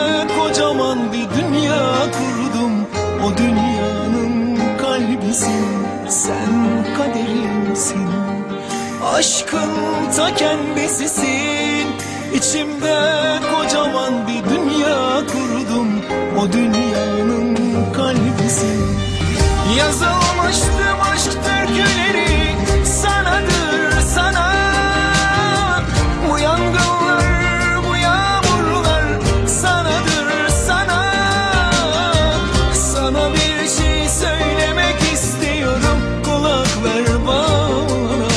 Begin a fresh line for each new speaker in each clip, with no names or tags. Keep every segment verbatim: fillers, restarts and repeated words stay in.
kocaman bir dünya kurdum. O dünyanın kalbisin, sen kaderimsin. Aşkın ta kendisisin. İçimde kocaman bir dünya kurdum. O dünyanın kalbisin. Yazılmıştım aşk türküleri sanadır sana. Bu yangınlar, bu yağmurlar sanadır sana. Sana bir şey söylemek istiyorum, kulak ver bana.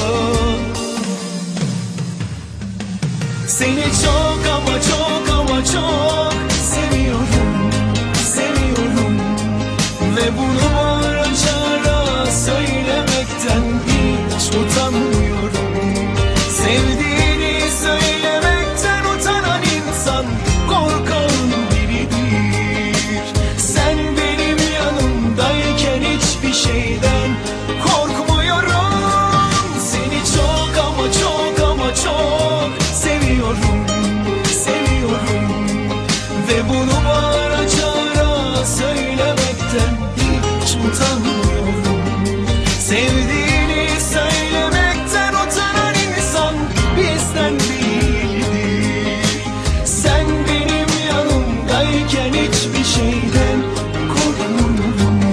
Seni çok ama çok ama çok seviyorum, seviyorum. Ve bunu bağıra çağıra söylemekten hiç utanmıyorum. Sevdiğini söylemekten utanan insan korkağın biridir. Sen benim yanımdayken hiçbir şeyden korkmuyorum. Seni çok ama çok ama çok seviyorum, seviyorum. Ve bunu bağıra çağıra söylemekten hiç utanmıyorum. Sevdiğini söylemekten utanan insan bizden değildir. Sen benim yanımdayken hiçbir şeyden korkmuyorum.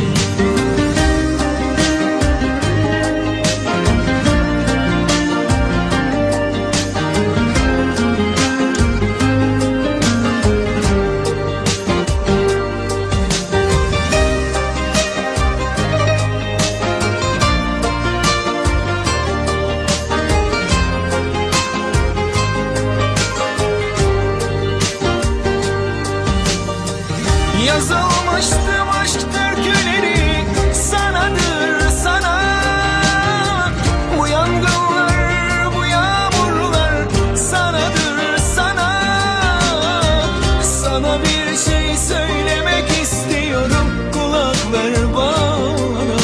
Yazılmıştım aşk türküleri sanadır sana. Bu yangınlar, bu yağmurlar sanadır sana. Sana bir şey söylemek istiyorum, kulak ver bana.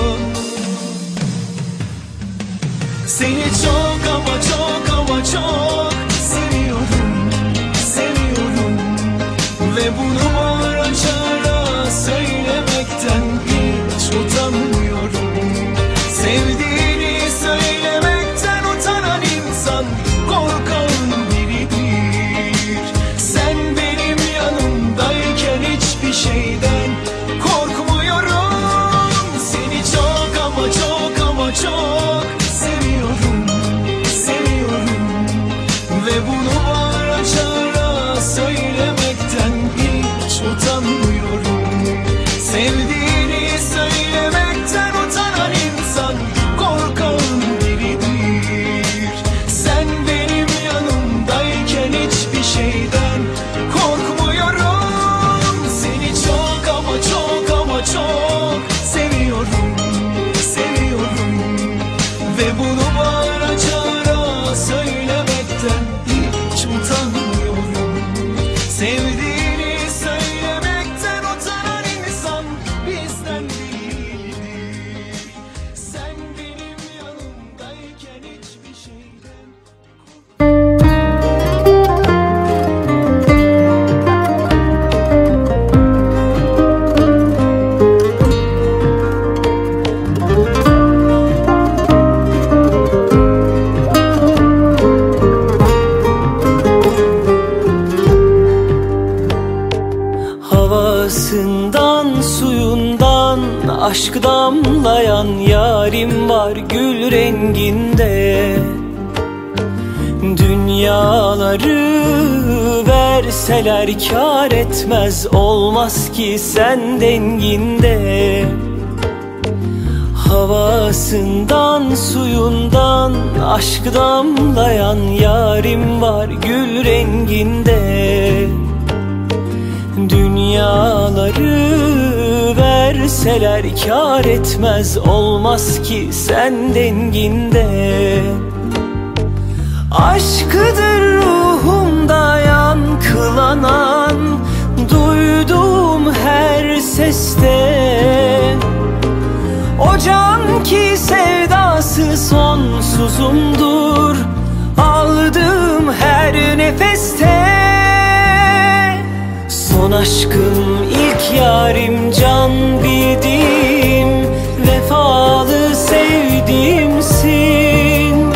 Seni çok ama çok ama çok seviyorum, seviyorum. Ve bunu bağıra çağıra söylemekten hiç utanmıyorum. Sevdiğini söylemekten utanan insan korkağın biridir. Sen benim yanımdayken hiçbir şeyden korkmuyorum. Seni çok ama çok ama çok seviyorum, seviyorum. Ve bunu bağıra çağıra söylemekten hiç utanmıyorum. Sevdiğini söylemekten utanan insan korkağın biridir. Sen benim yanımdayken hiçbir şeyden korkmuyorum. Seni çok ama çok ama çok seviyorum, seviyorum. Ve bunu bağıra çağıra söylemekten hiç utanmıyorum. Sevdiğini söylemekten utanan insan bizden değildir. Sen benim yanımdayken hiçbir şeyden havasından, suyundan aşk damlayan yarim var gül renginde. Dünyaları verseler kâr etmez, olmaz ki sen denginde. Havasından, suyundan aşk damlayan yarim var gül renginde. Dünyaları verseler kâr etmez, olmaz ki sen denginde. Aşkıdır ruhumda yankılanan, duyduğum her seste. O can ki sevdası sonsuzumdur, aldığım her nefeste. Son aşkım ilk yarim, can bildiğim, vefalı sevdiğimsin.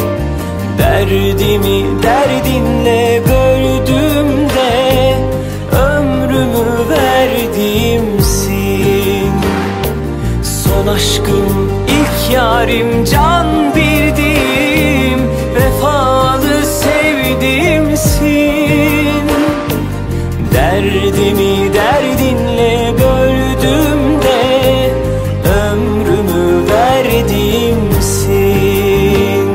Derdimi derdinle gördüğümde ömrümü verdiğimsin. Son aşkım ilk yarim, can bildiğim, vefalı sevdiğimsin. Derdimi derdinle gördüğümde ömrümü verdiğimsin.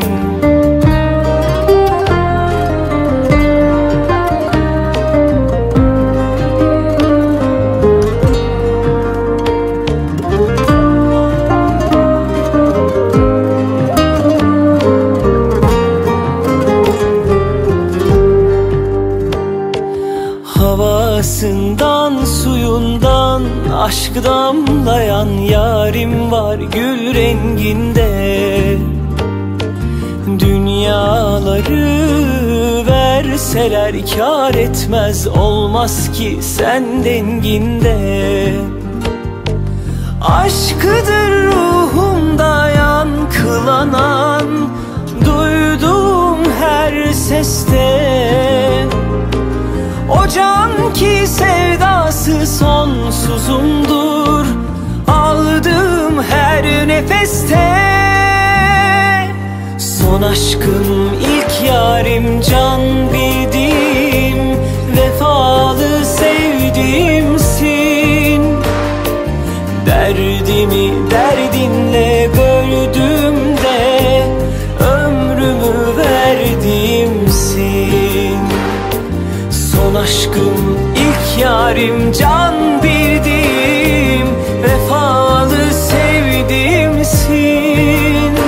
Havasından, suyundan aşk damlayan yarim var gül renginde. Dünyaları verseler kâr etmez, olmaz ki sen denginde. Aşkıdır ruhumda yankılanan, duyduğum her seste. O can ki sevdası sonsuzumdur, aldığım her nefeste. Son aşkım ilk yarim, can bildiğim, vefalı sevdiğimsin. Derdimi derdinle gördüğümde ömrümü verdiğimsin. Son aşkım ilk yarim, can bildiğim, vefalı sevdiğimsin.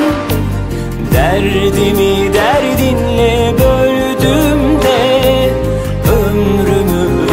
Derdimi derdinle gördüğümde ömrümü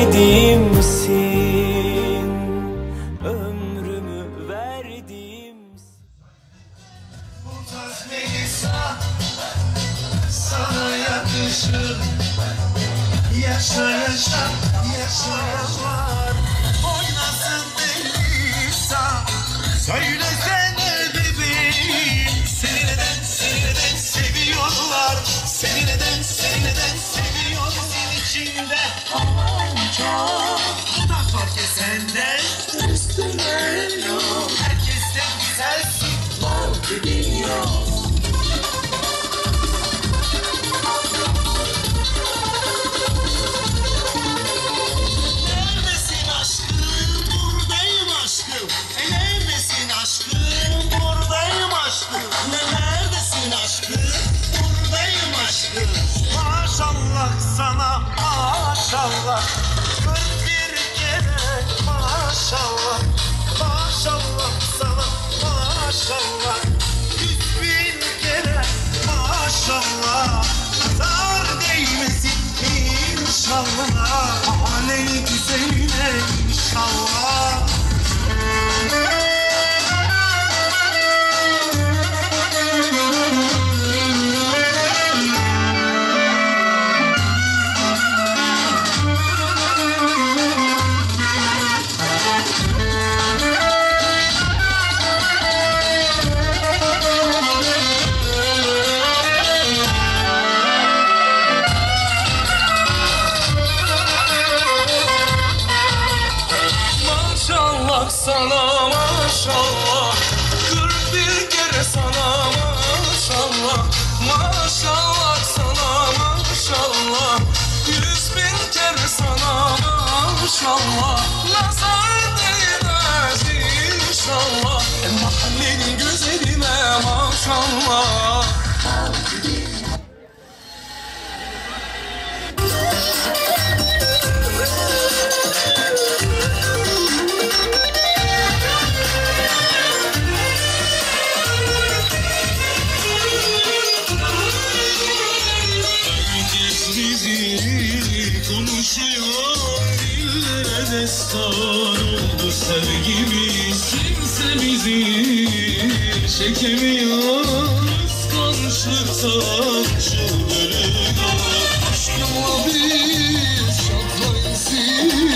verdiğimsin. Ömrümü verdiğimsin.
Bu tarz Melisa sana yakışır. Yaşa yaşa yaşa var, oynasın Melisa. Söylesene bebeğim, seni neden seni neden seviyorlar? Seni neden seni neden seviyor senin içinde? Onca da fark et senden üstüne yok. Herkesten güzelsin, var dediğin yok. Maşallah sana maşallah, kırk bir kere maşallah. Maşallah sana maşallah, yüz bin kere maşallah. Zar değmesin inşallah, aley güzeline inşallah.
Sana maşallah, kırk bir kere sana maşallah. Maşallah sana maşallah, yüz bin kere sana maşallah. Nazar değmez inşallah, mahallenin güzeline maşallah.
Konuşuyor dillere destan oldu sevgimiz. Kimse bizi çekemiyor, kıskançlıktan çıldırıyor. Aşkımla biz şartlayız.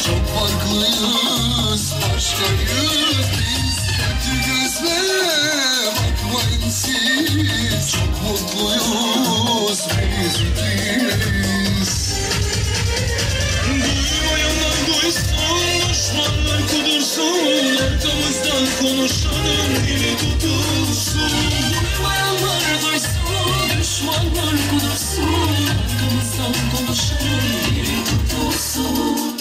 çok farklıyız, başkayız biz. Kötü gözle bakmayın siz, çok mutluyuz biz ikimiz.
Duymayanlar duysun, düşmanlar kudursun, arkamızdan konuşanın dili tutulsun. Duymayanlar duysun, düşmanlar kudursun, arkamızdan konuşanın dili tutulsun.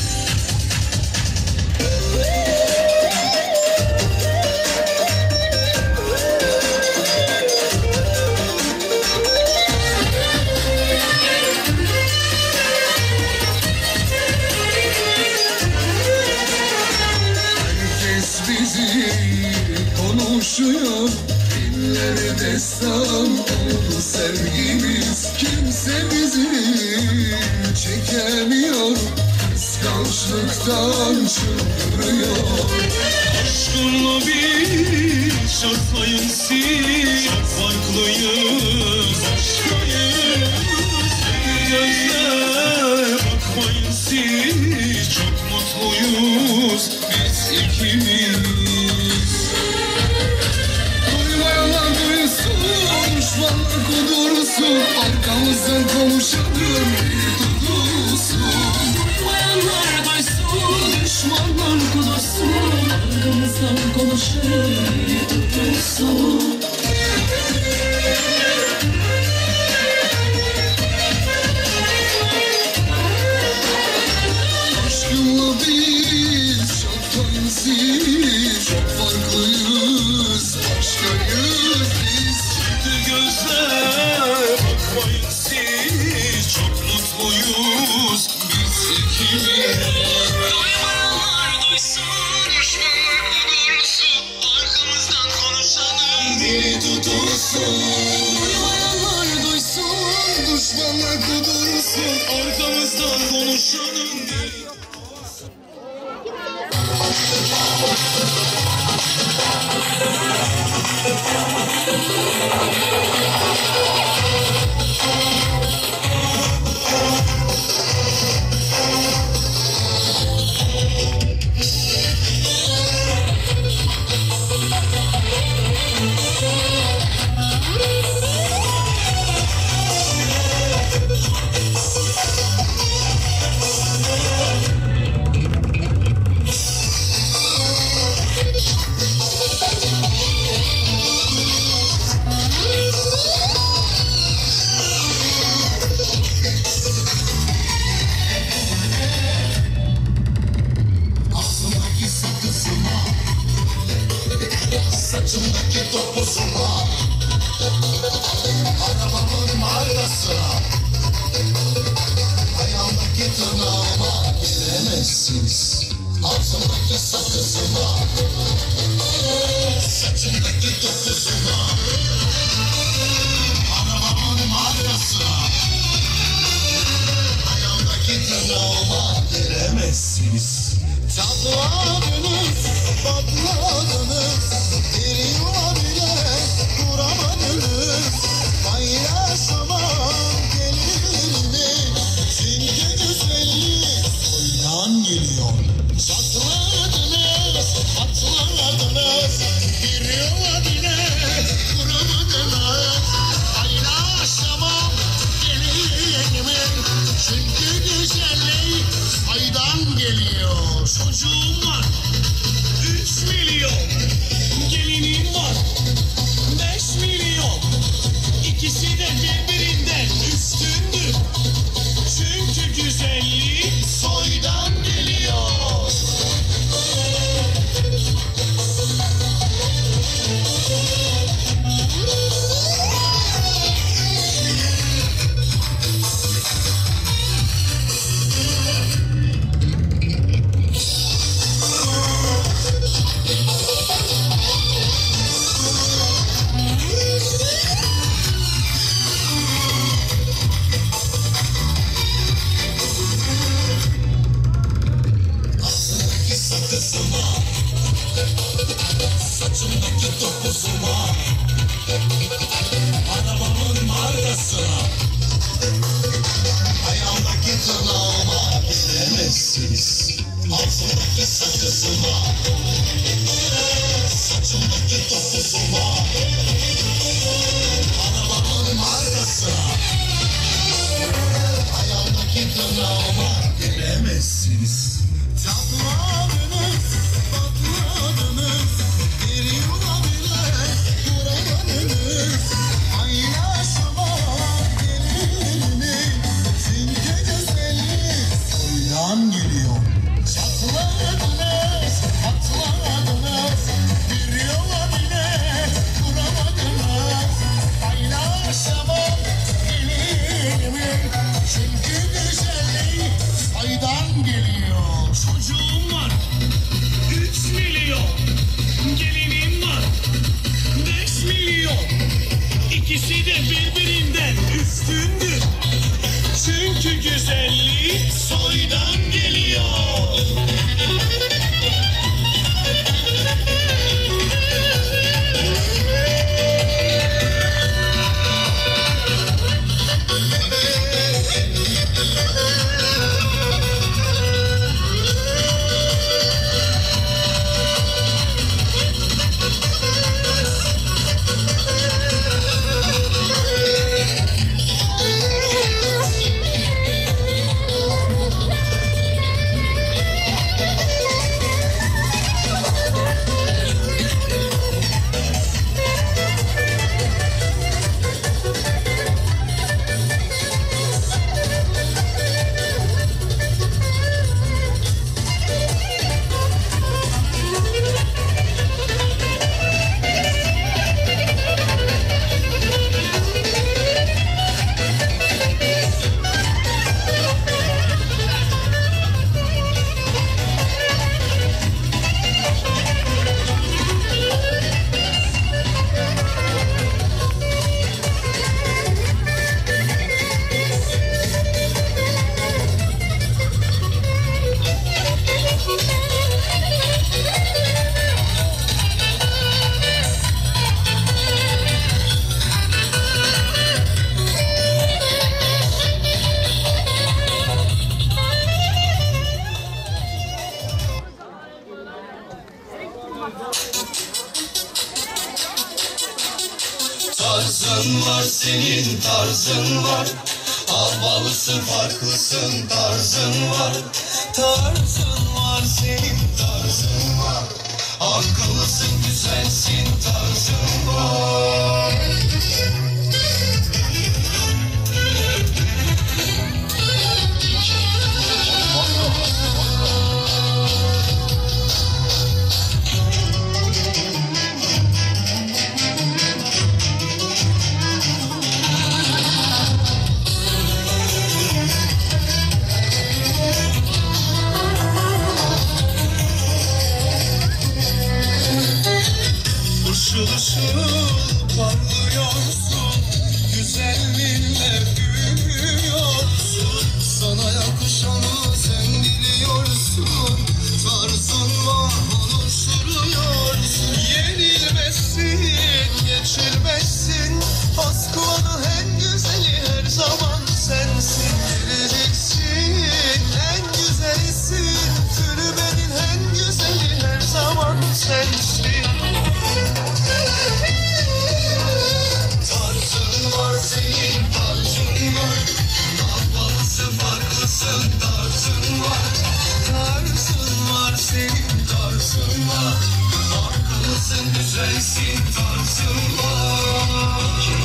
Konuşuyor, dinleri destan oldu sevgimiz. Kimse bizi çekemiyor, kıskançlıktan çıldırıyor.
Aşkınla bir şartlayın siz, çok farklıyız, başkayız. Gözler bakmayın siz, çok mutluyuz biz ikimiz.
Düşmanlar kudursun, arkamızdan konuşanın dili tutulsun.
Duymayanlar duysun, düşmanlar kudursun, arkamızdan konuşanın dili tutulsun.
Aşkınla biz çok tanesiz, çok farklıyız, başkayız biz.
Gözler bakmayın siz, çok mutluyuz biz ikimiz. Duymayanlar duysun, düşmanlar kudursun, arkamızdan konuşanın dili tutulsun. Duymayanlar duysun, düşmanlar kudursun, arkamızdan konuşanın dili tutulsun.
Saçımdaki topuzuma, arabamın markasına, ayağımdaki tırnağıma gelemezsiniz. Ağzımdaki sakızıma, saçımdaki topuzuma, arabamın markasına, ayağımdaki tırnağıma gelemezsiniz. Çatladınız, patladınız, bir yuva bile kuramadınız. Paylaşamam gelirimi, çünkü güzellik soydan geliyor. Çatladınız, patladınız, bir yuva bile kuramadınız. Paylaşamam gelirimi, çünkü güzellik soydan geliyor. Çocuğum var, üç milyon, gelinim var, beş milyon. İkisi de birbirinden üstündür, çünkü güzellik soydan geliyor. Saçımdaki topuzuma, arabamın markasına, ayağımdaki tırnağıma gelemezsiniz. Ağzındaki sakızıma, saçındaki topuzuma, arabamın markasına, ayağımdaki tırnağıma bilemezsiniz. Çatladınız, patladınız, bir yuva bile kuramadınız. Aynasıma gelini, sinke güzeli soydan geliyor. Çatladınız, patladınız, bir yuva bile kuramadınız. Aynasıma gelini, çünkü güzelliği soydan geliyor. Çocuğum var, üç milyon, gelinim var, beş milyon. İkisi de birbirinden üstündür. Çünkü güzelliği soydan geliyor.
Tarzın var, senin tarzın var. Havalısın, farklısın, tarzın var. Tarzın var, senin tarzın var. Akıllısın, güzelsin, tarzın var.
Işıl ışıl parlıyorsun, güzelliğinle büyüyorsun. Sana yakışanı sen biliyorsun, tarzın var onu sürüyorsun. Yenilmezsin, geçilmezsin, Moskva'nın en güzeli her zaman sensin. Biriciksin, en güzelisin, Türbenin en güzeli her zaman sensin.
Tarzın var, senin tarzın var. Havalısın, farklısın, tarzın var. Tarzın var, senin tarzın var. Akıllısın, güzelsin, tarzın var.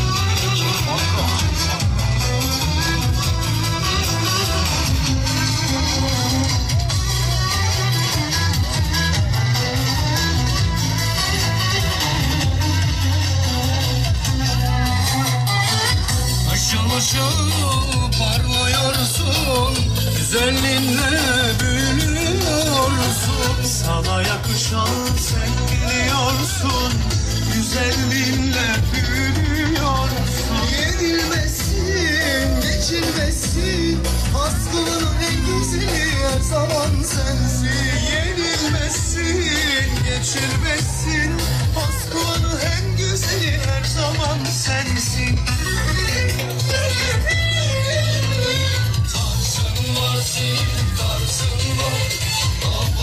Işıl ışıl parlıyorsun, güzelliğinle büyülüyorsun. Sana yakışanı sen biliyorsun, güzelliğinle büyülüyorsun. Yenilmezsin, geçilmezsin, aslının en güzeli her zaman sensin. Yenilmezsin, geçilmezsin, Moskva'nın en güzeli her zaman sensin.
Tarzın var, senin tarzın var.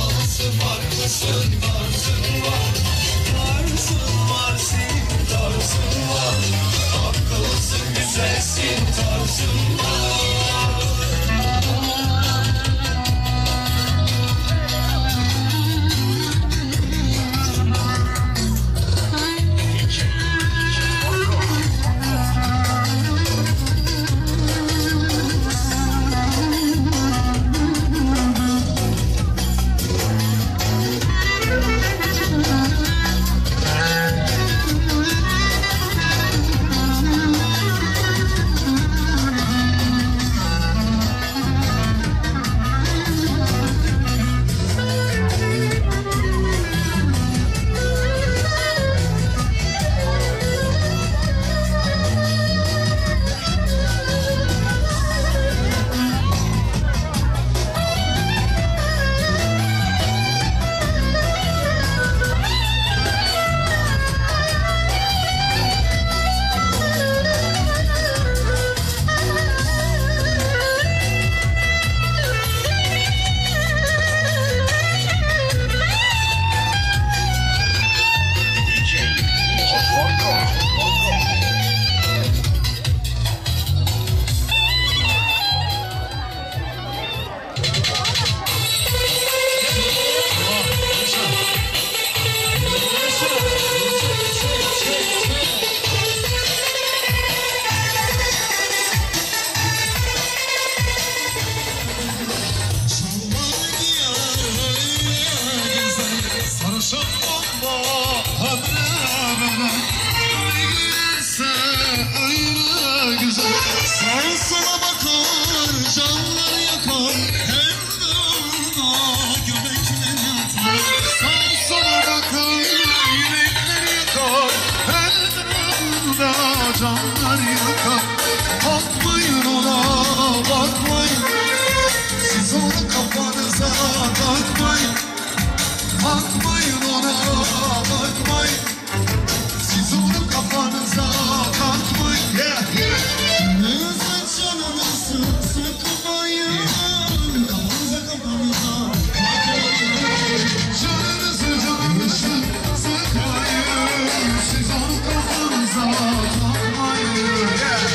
canlar yakar. Bakmayın ona, bakmayın. Siz onu kafanıza takmayın. Bakmayın ona, bakmayın. Siz onu kafanıza takmayın. Yeah, yeah. Canınızı canınızı sıkmayın. Kafanıza kafanıza takmayın. Canınızı canınızı sıkmayın. Siz onu kafanıza takmayın. Yeah.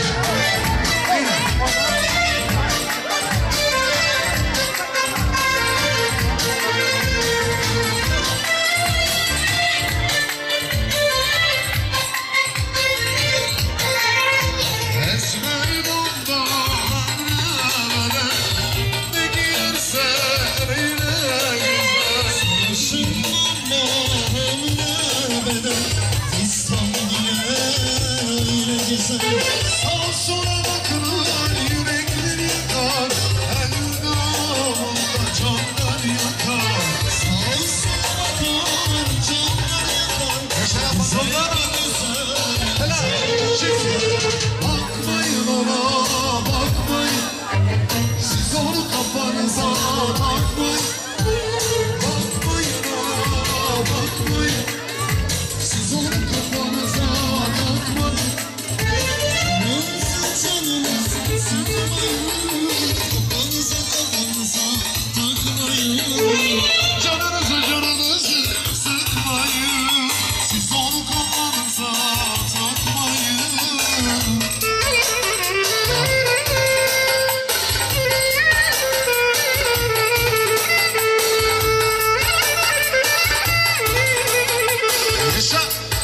Sağ sola bakılan yürekleri yakar. Eldamda canlar yakar. Sağ sola bakılan canlar yakar. Bakmayın ona, bakmayın. Siz onu kafanıza takmayın. Bakmayın ona, bakmayın. Siz onu kafanıza takmayın. Canınızı canınızı sıkmayın. Siz onu kafanıza takmayın. Yaşa.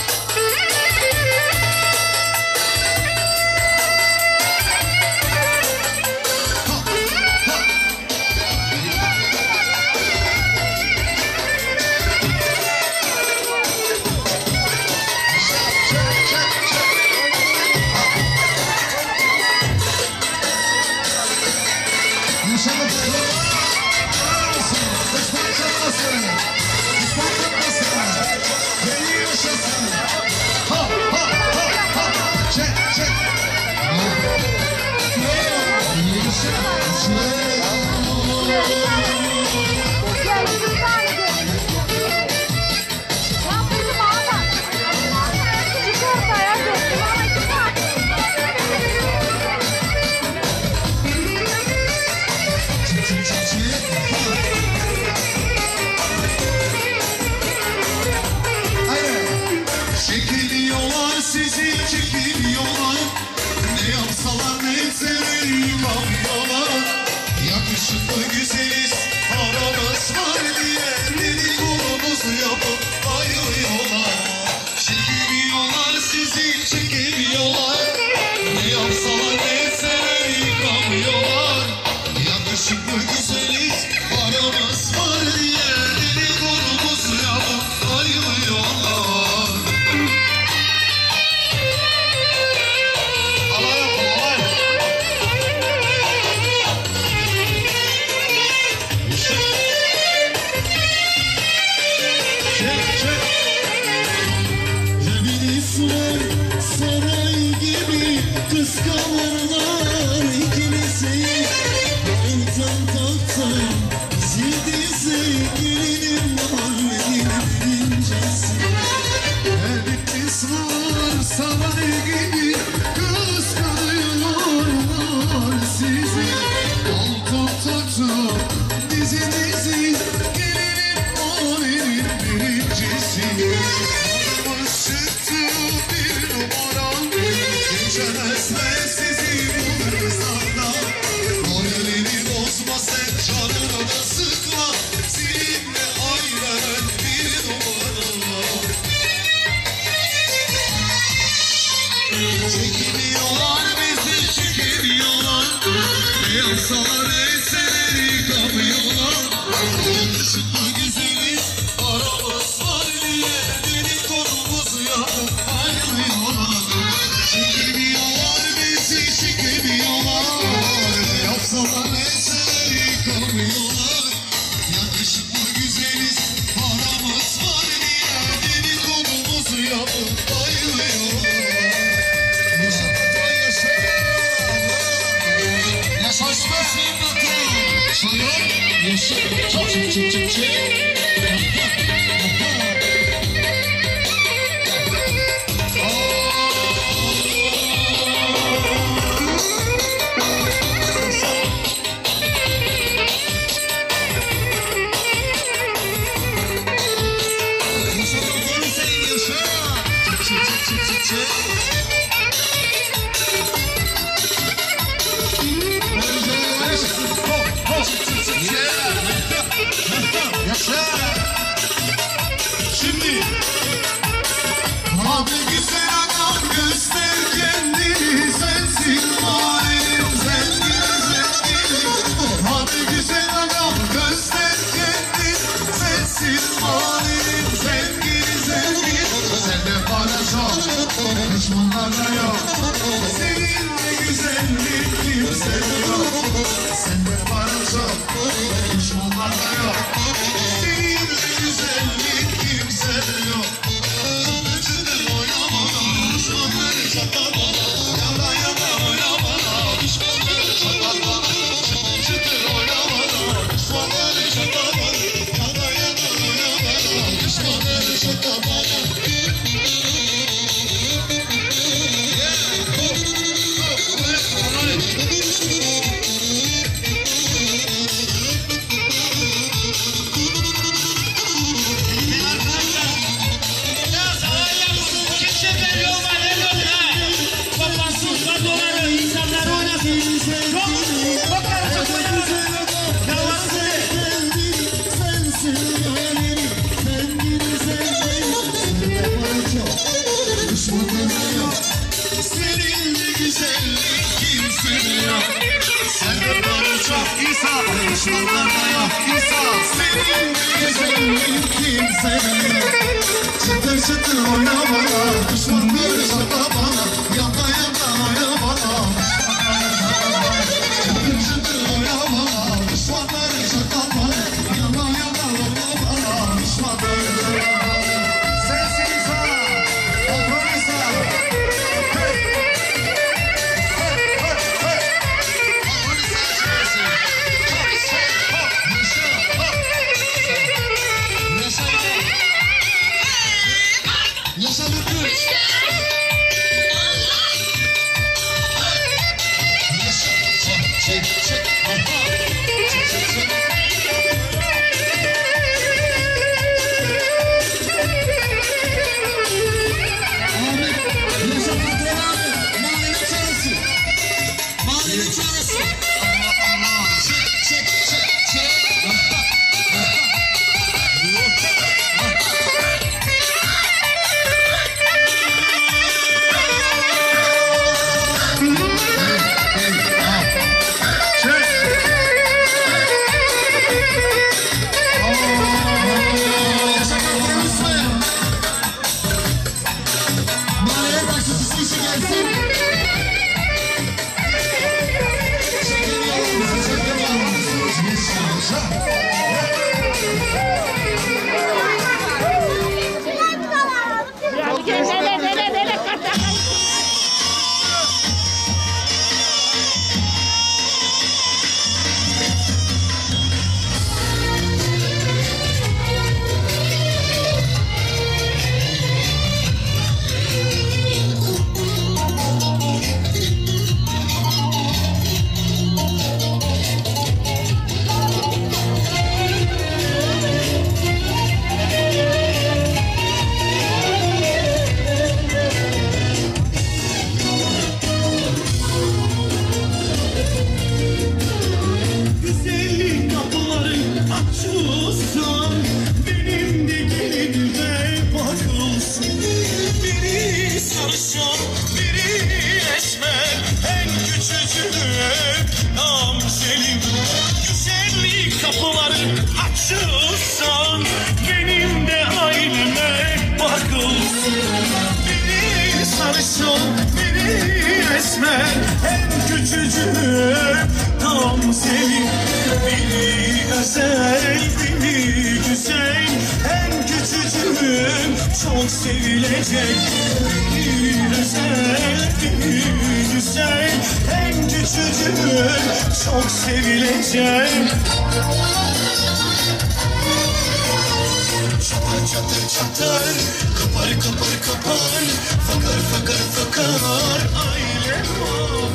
Çekiliyorlar sizi çekiliyorlar. Ne yapsalar ne etseler yapıyorlar. Yakışıklı güzeliz paramız var diye dedikodumuzu yapıp ayırıyorlar. Çekiliyorlar sizi çekiliyorlar. Ne yapsalar ne etseler yapıyorlar. Yakışıklı güzeliz paramız var diye dedikodumuzu yapıp ayırıyorlar. Saray gibi kıskanırlar ikinizi. Baytan taktan zildize gelinim var gelin incesi. Elbis var saray gibi kıskanıyorlar sizi. Baytan taktan dizinizi gelinim var elin birincisi. Çıktı bir numara, geçemezler sizi bu hırsanda. Moralini bozma sen, canını da sıkma. Seninle ayrılan bir numara. Çekiliyorlar bizi çekiliyorlar. Ne yapsalar etseler yıkamıyorlar. Yakışıklı güzeliz aramız var diye dedikodumuzu yapıp ayrılıyorlar. Çekiliyorlar bizi çekiliyorlar. Ne yapsalar etseler yıkamıyorlar. Yakışıklı güzeliz aramız var diye dedikodumuzu yapıp ayrılıyorlar. Çık çık çık çık. Şimdi hadi güzel adam göster kendini, sensin halim zengin zengin. Hadi güzel adam göster kendini, sensin halim zengin zengin. Sende para çok, düşmanlarda yok. Senin de güzellik kimsede yok. Sende para çok, düşmanlarda yok. Senin de güzellik kimsede yok. Önceden oynamadan, düşmanları çatalmadan. Yana yana oynamadan, düşmanları çatalmadan. Önceden oynamadan, düşmanları çatalmadan. Yana yana oynamadan, düşmanları çatalmadan. Senin de güzellik kimsede yok. Sende para çok İsa, düşmanlarda yok İsa. Senin de güzellik kimsede yok. Çıtır çıtır oyna bana, düşmanları şaka bana. Yana yana oyna bana, çıtır çıtır oyna bana. Düşmanları şaka bana, yana yana oyna bana. Düşmanları şaka bana. Sensin İsa, patron İsa. Yaşa Lütfü. Yaşa. Çek çek çek. Çek çek çek. Abi, yaşa patron abi. Mahalle çaresi. Mahalle çaresi. Allah Allah. Çek çek çek çek.
Açılsan benim de aileme bakılsın. Biri sarışın, biri esmer, en küçücük tam sevim. Biri özel, biri güzel, en küçücük çok sevilecek. Biri özel, biri güzel, en küçücük çok sevilecek.
çatır Kapar kapar kapar Fakar fakar fakar aile var.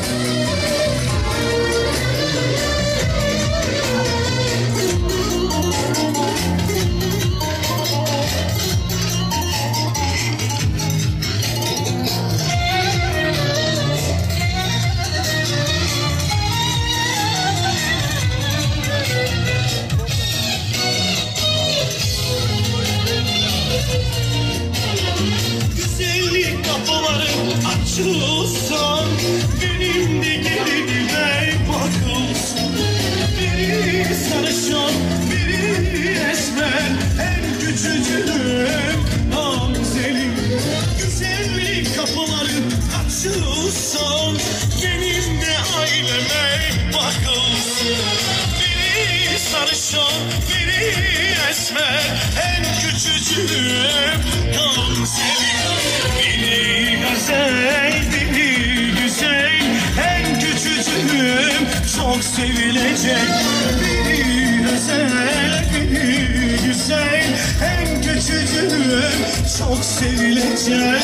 Güzellik kapıları açılsın, benim de gelinime bakılsın. Biri sarışın, biri esmer, en küçücüğüm Gamzelim. Güzellik kapıları açılsın, benim de aileme bakılsın. Biri sarışın, biri esmer, en küçücüğüm Gamzelim. Biri güzel, biri güzel, en küçücüğüm çok sevilecek. Biri güzel, biri güzel, en küçücüğüm çok sevilecek.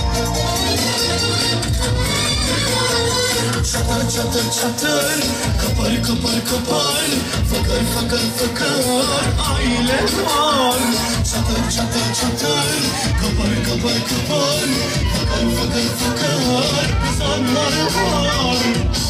Çatır çatır çatır, kapar kapar kapar, fakar fakar fakar aile var. Çatır çatır çatır, kapar kapar kapar, fakar fakar fakar kızanlar var.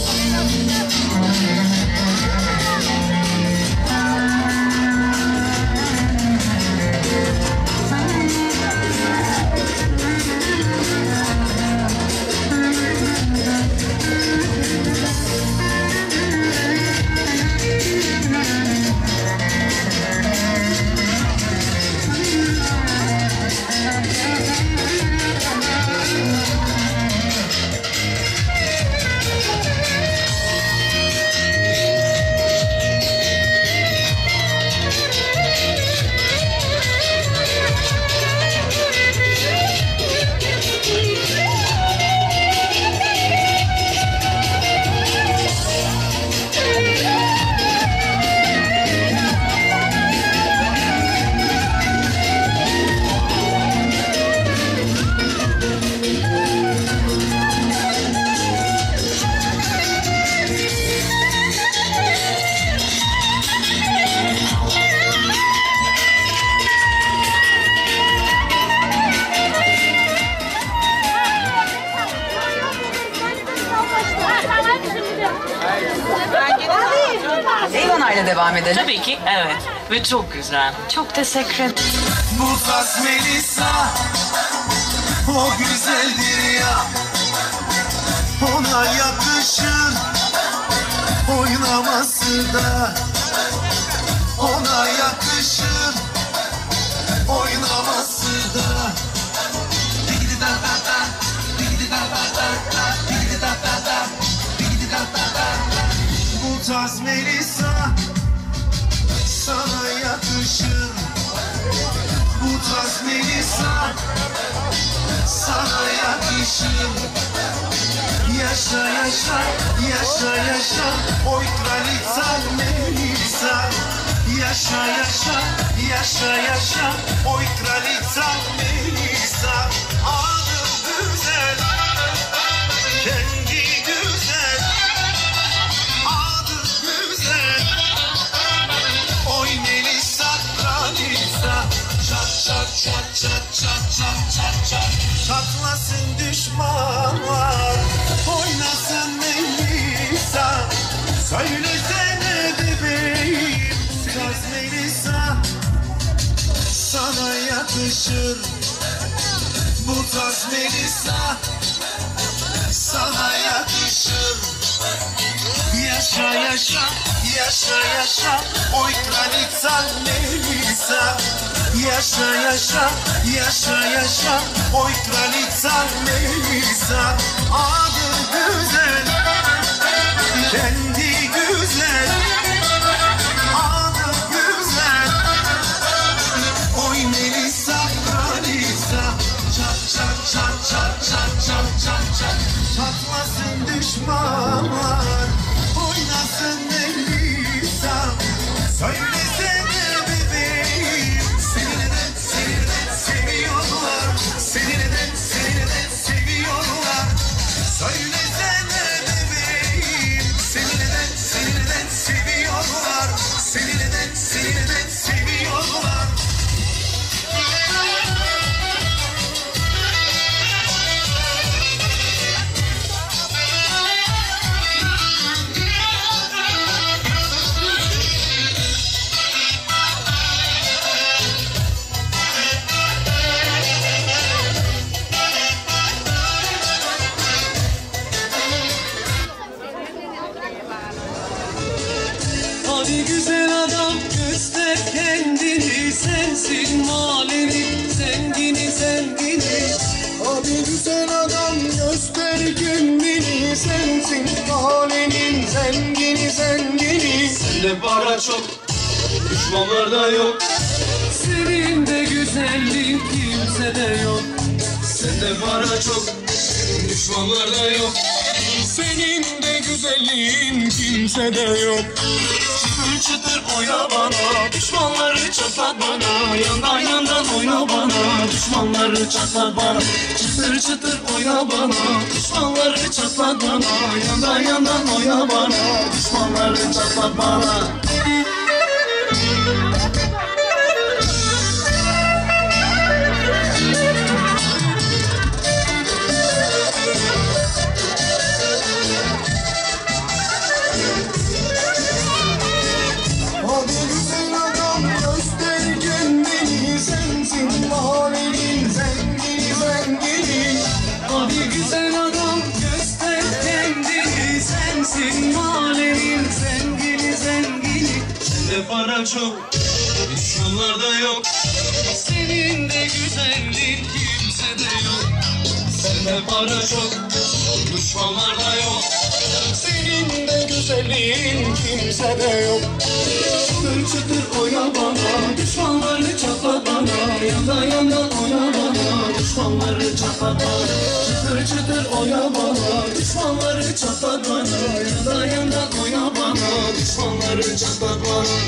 Eyvanayla devam edelim.
Tabii ki, evet. Ve çok güzel.
Çok teşekkür ederim.
Bu tarz Melisa, o güzeldir ya, ona yakışır oynaması da, ona yakışır oynaması da. Bu tarz Melisa sana yakışır. Bu tarz Melisa sana yakışır. Yaşa yaşa, yaşa yaşa, oy kraliçem Melisa. Yaşa yaşa, yaşa yaşa, oy kraliçem Melisa. Adı güzel, kendi güzel. Adı güzel, oy Melisa kraliçem. Çat çat çat çat çat çat çat çat. Çatlasın düşmanlar, oynasın Melisa. Söylesene bebeğim, kız Melisa sana yakışır. Bu tarz Melisa sana yakışır. Yaşa yaşa, yaşa yaşa, oy kraliçem Melisa. Yaşa yaşa, yaşa yaşa, oy kraliçem Melisa. Adı güzel, kendi güzel. Adı güzel, oy Melisa kraliçe. Çat çat çat çat çat çat çat çat. Çatlasın düşmanlar, oynasın Melisa. Söylesene bebeğim, seni de seni de seni
Sende para çok, düşmanlar da yok. Senin de güzelliğin kimsede yok. Sende para çok, düşmanlar da yok. Senin de güzelliğin kimsede yok. Çıtır çıtır oyna bana, düşmanları çatlat bana. Yandan yandan oyna bana, düşmanları çatlat bana. Çıtır çıtır oyna bana, düşmanları çatlat bana. Yandan yandan oyna bana, düşmanları çatlat bana. Para çok, düşmanlar da yok. Senin de güzelliğin kimsede yok. Sende para çok, düşmanlar da yok. Senin de güzelliğin kimsede yok. Çıtır çıtır oyna bana, düşmanları çatlat bana. Yandan yandan oyna bana, düşmanları çatlat bana. Çıtır çıtır oyna bana, düşmanları çatlat bana. Yandan yandan oyna bana, düşmanları çatlat bana.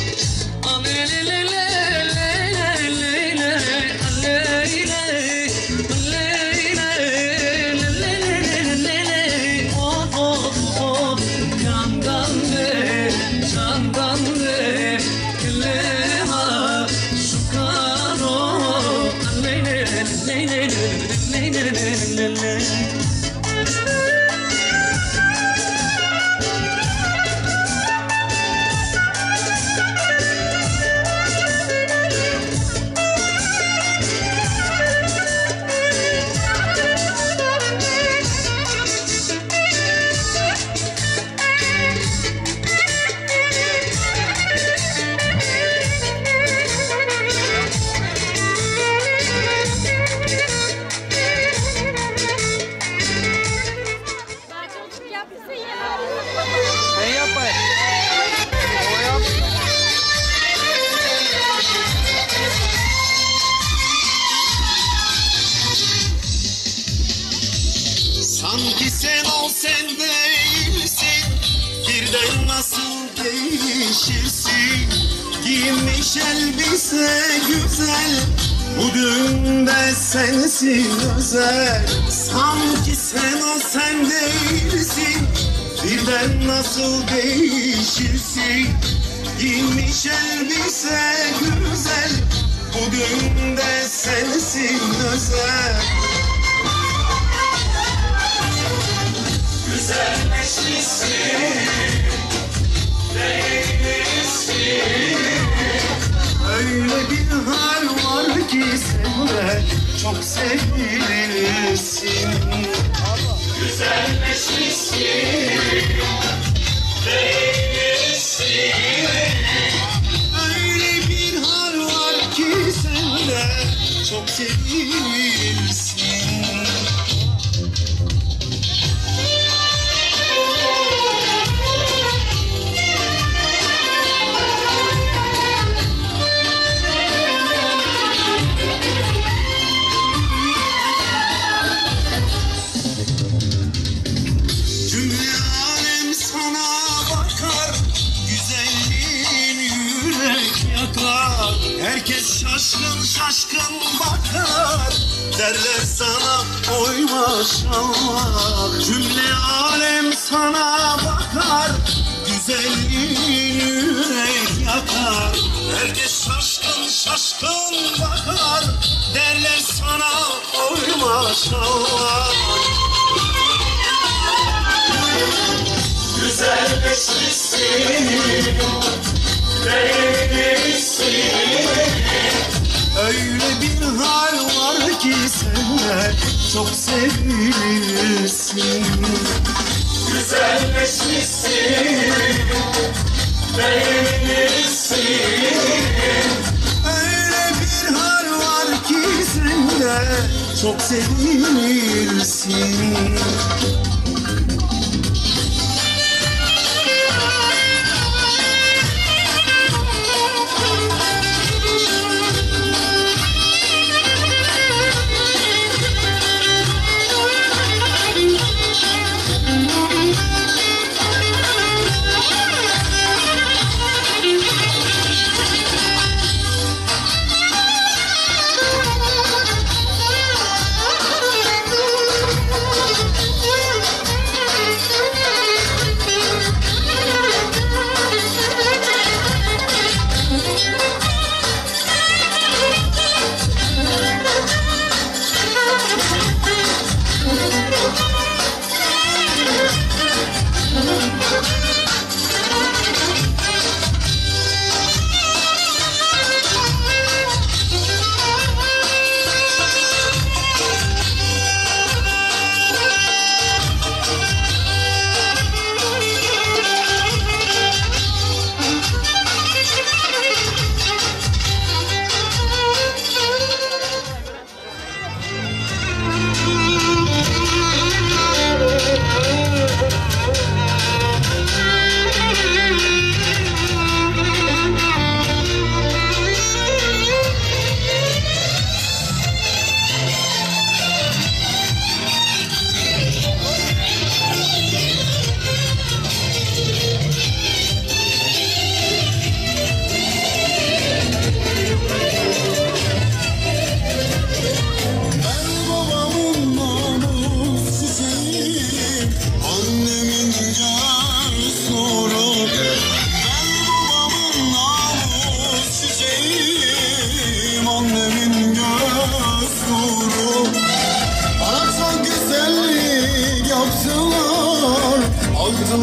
Sanki sen ol sen değilsin, birden nasıl değişirsin? Giyinmiş elbise güzel, bugün de sensin özel. Sanki sen ol sen değilsin, birden nasıl değişirsin? Giyinmiş elbise güzel, bugün de sensin özel.
Güzelleşmişsin, değilsin.
Öyle bir hal var ki sende çok sevilirsin.
Güzelleşmişsin, değilsin.
Öyle bir hal var ki sende çok sevilirsin. Herkes şaşkın şaşkın bakar, derler sana oy maşallah. Cümle alem sana bakar, güzelliğin yürek yakar. Herkes şaşkın şaşkın bakar, derler sana oy maşallah.
Güzelleşmişsin, değilsin.
Öyle bir hal var ki sende çok sevilirsin.
Güzelleşmişsin, değilsin.
Öyle bir hal var ki sende çok sevilirsin.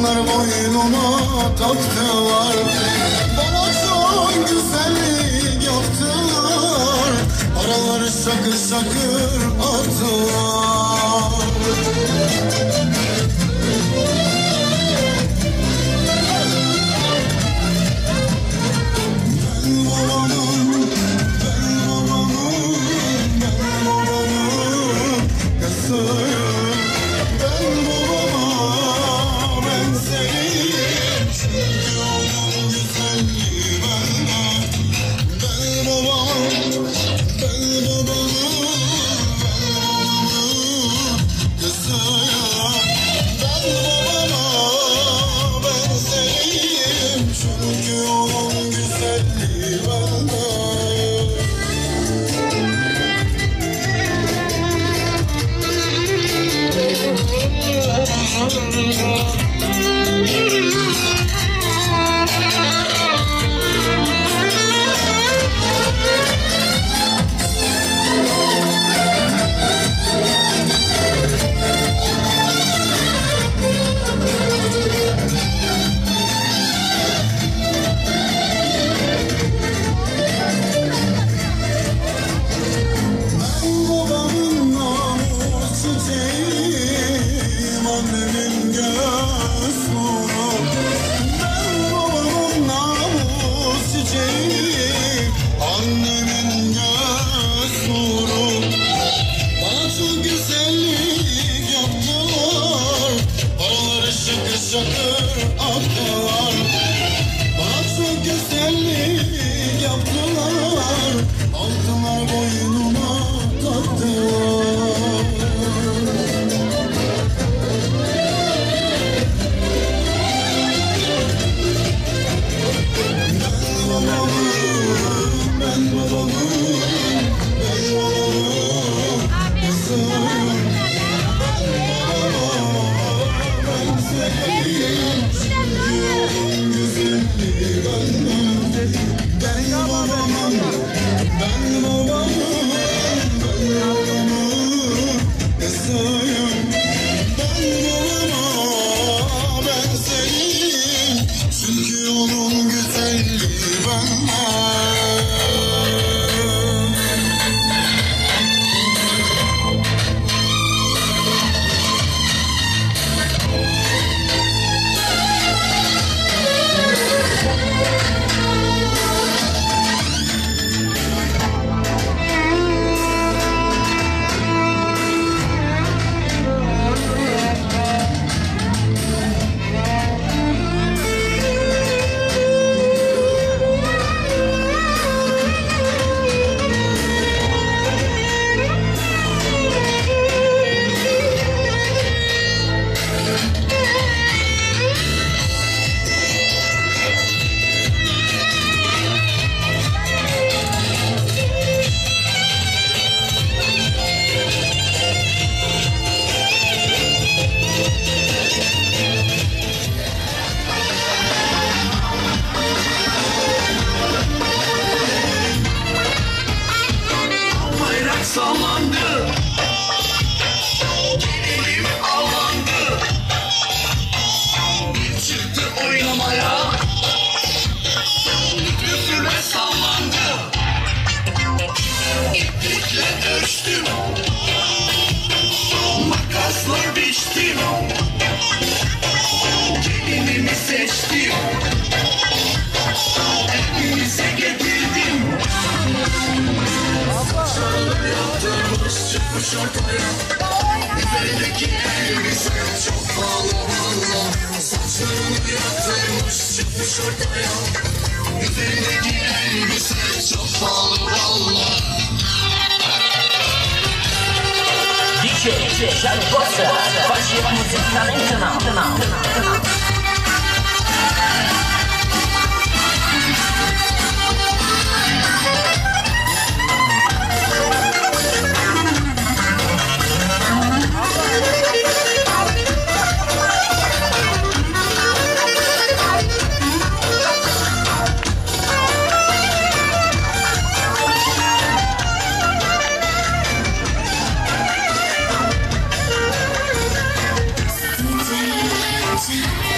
Altınlar boynuma taktılar, bana çok güzellik yaptılar, paraları şakır şakır attılar. Ben babamın, ben babamın, ben babamın kızıyım. Ben babama benzeyim, çünkü onun güzelliği bende. Ben babam, ben babamın, ben babamın kızıyım. Ben babama benzeyim, çünkü onun güzelliği bende. Ben babamın namus çiçeğim, annemin göz nuru. Ben babamın namus çiçeğim, annemin göz nuru. Bana çok güzellik yaptılar, paraları şakır şakır attılar. Bana çok güzellik yaptılar, altınlar boynuma taktılar. Ben babamın, ben babamın, ben babamın kızıyım. Ben babama benzeyim, çünkü onun güzelliği bende. Ben babamın, ben babamın, ben babamın kızıyım. Ben babama benzeyim, çünkü onun güzelliği bende.
Bayrak sallandı, gelinim avlandı. Bir çıktı oynamaya, üstüne sallandı. İplikle ölçtüm, makasla biçtim. Gelinimi seçtim, evimize getirdim. Saçlarını yaptırmış çıkmış ortaya, üzerindeki elbise çok pahalı valla. Saçlarını yaptırmış çıkmış ortaya, üzerindeki elbise çok pahalı valla.
D J, Charlie Bossa, başlıyor müzik kanal, kanal, kanal.
Thank you.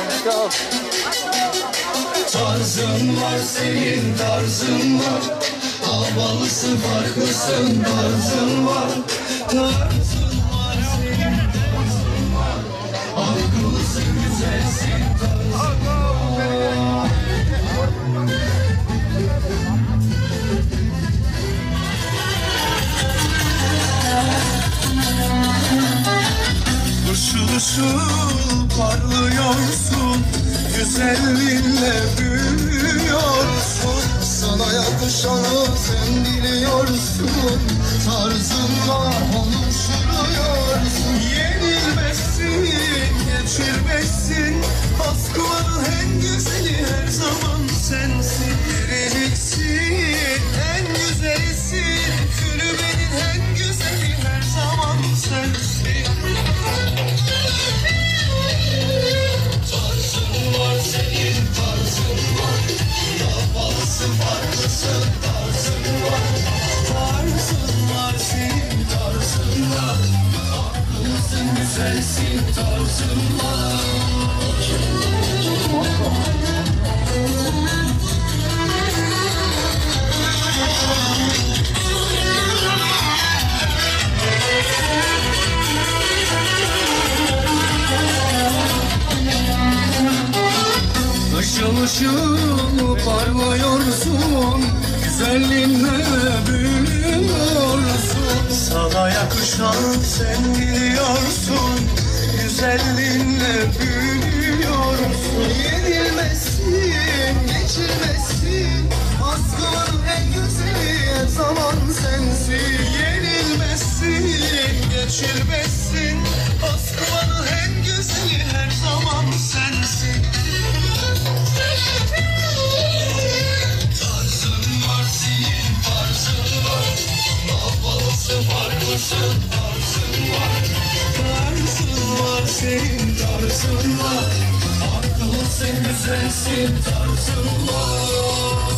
Tarzın var senin tarzın var, havalısı farklısın tarzın var. Tarzın var senin tarzın var, akıllısın güzelsin tarzın var. Işıl ışıl parlıyorsun, güzelliğinle büyüyorsun. Sana yakışanı sen biliyorsun, tarzın var konuşuyorsun. Yenilmezsin, geçilmezsin, askıların en güzeli her zaman sensin. Biriciksin, en güzelisin, kulübenin en güzeli her zaman sensin. Tarzın var senin tarzın var, havalısı farklısın tarzın var. Tarzın var senin tarzın var, akıllısın güzelsin tarzın var. Işıl ışıl parlıyorsun, güzelliğinle büyüyorsun. Sana yakışan sen biliyorsun, güzelliğinle büyüyorsun. Yenilmezsin, geçilmezsin, askıların en güzeli her zaman sensin. Yenilmezsin, geçilmezsin, askıların en güzeli her zaman sensin. Tarzın var senin tarzın var, havalısı farklısın tarzın var. Tarzın var senin tarzın var, akıllısın güzelsin tarzın var.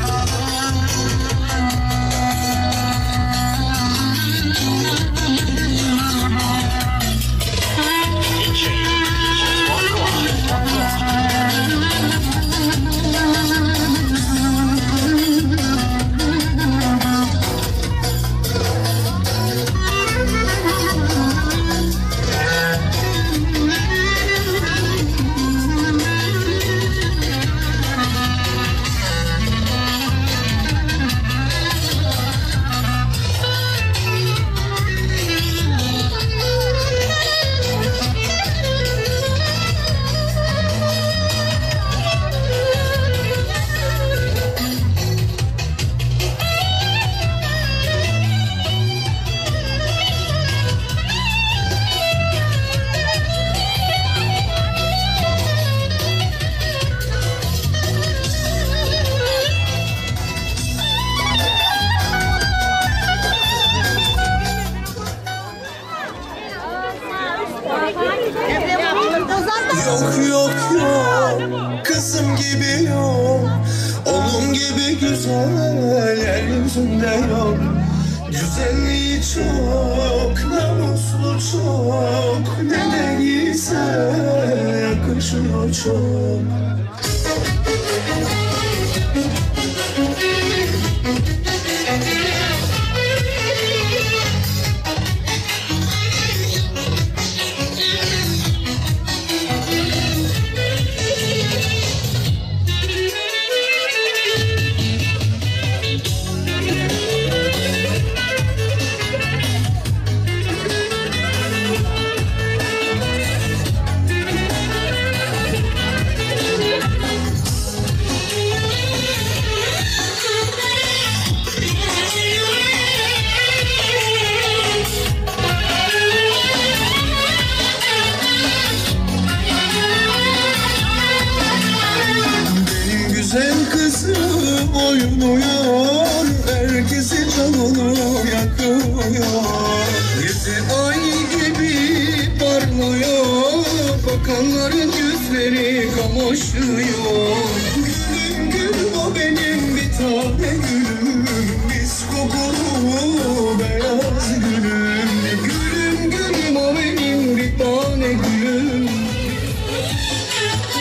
Yok yok yok, kızım gibi yok, onun gibi güzel yeryüzünde yok. Güzelliği çok, namuslu çok, ne de giyse yakışıyor çok. Oynuyor, herkesi canını yakıyor. Yüzü ay gibi parlıyor, bakanların yüzleri kamaşıyor. Gülüm gülüm o benim bir tane gülüm, mis kokulu beyaz gülüm. Gülüm gülüm o benim bir tane gülüm.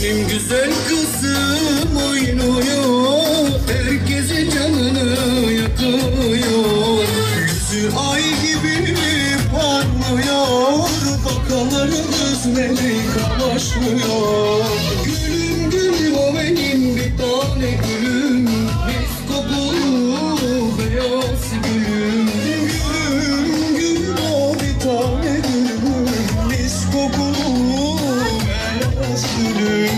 Benim güzel kızım oynuyor, herkesin canını yakıyor. Yüzü ay gibi parlıyor, bakaları gözleri kamaşlıyor. Gülüm gülüm o benim bir tane gülüm, mis kokulu beyaz gülüm. Gülüm gülüm o bir tane gülüm, mis kokulu beyaz gülüm.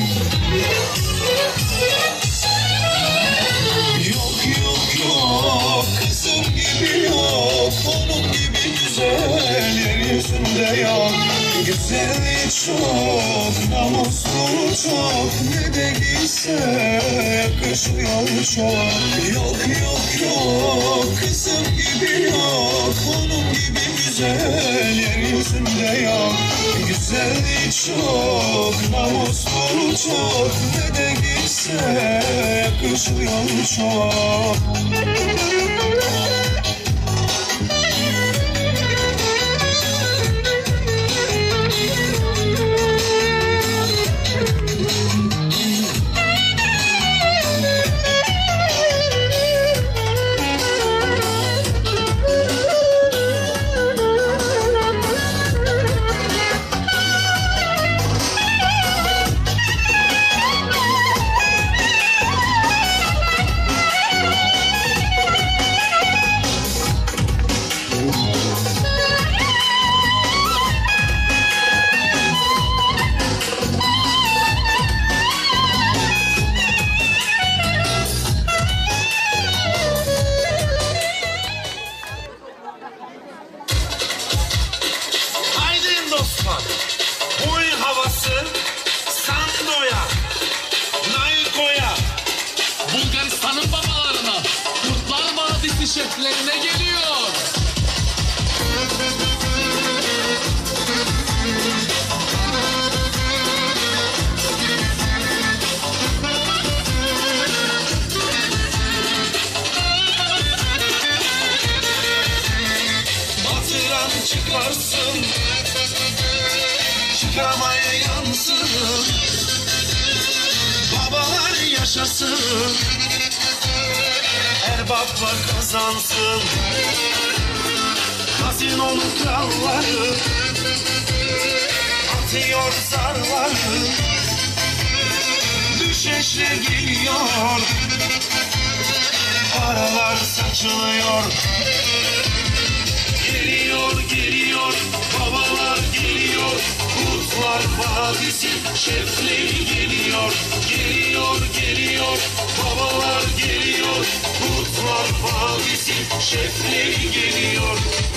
Yok yok yok, kızım gibi yok, onun gibi güzel yeryüzünde yok. Güzelliği çok, namuslu çok, ne de giyse yakışıyor çok. Yok yok yok, kızım gibi yok, onun gibi güzel yeryüzünde yok. Güzelliği çok, namuslu çok, ne de giyse yakışıyor çok.
Osman, boy havası, Sando'ya, Nailko'ya,
Bulgaristan'ın babalarına, Kurtlar Vadisi şeflerine geliyor.
Batıran çıkarsın, çıkaramaya yansın. Babalar yaşasın, erbaplar kazansın. Kazinonun kralları atıyor zarları. Düşeşle geliyor, paralar saçılıyor. Geliyor geliyor, babalar geliyor. Kurtlar Vadisi şefleri geliyor. Geliyor geliyor, babalar geliyor. Kurtlar Vadisi şefleri geliyor.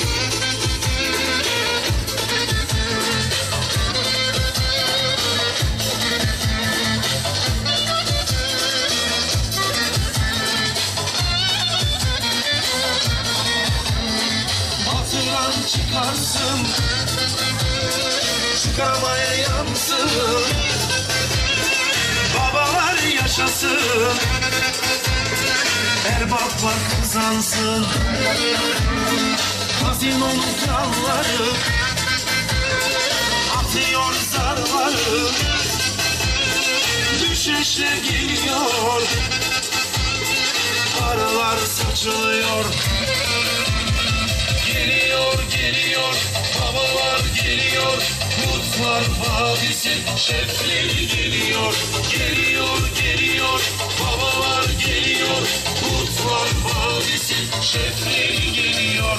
Batıran çıkarsın, çıkaramaya yansın. Babalar yaşasın, erbaplar kazansın. Kazinonun kralları atıyor zarları. Düşeşle geliyor, paralar saçılıyor. Geliyor geliyor, babalar geliyor. Kurtlar Vadisi şefleri geliyor. Geliyor geliyor, babalar geliyor. Kurtlar Vadisi şefleri geliyor.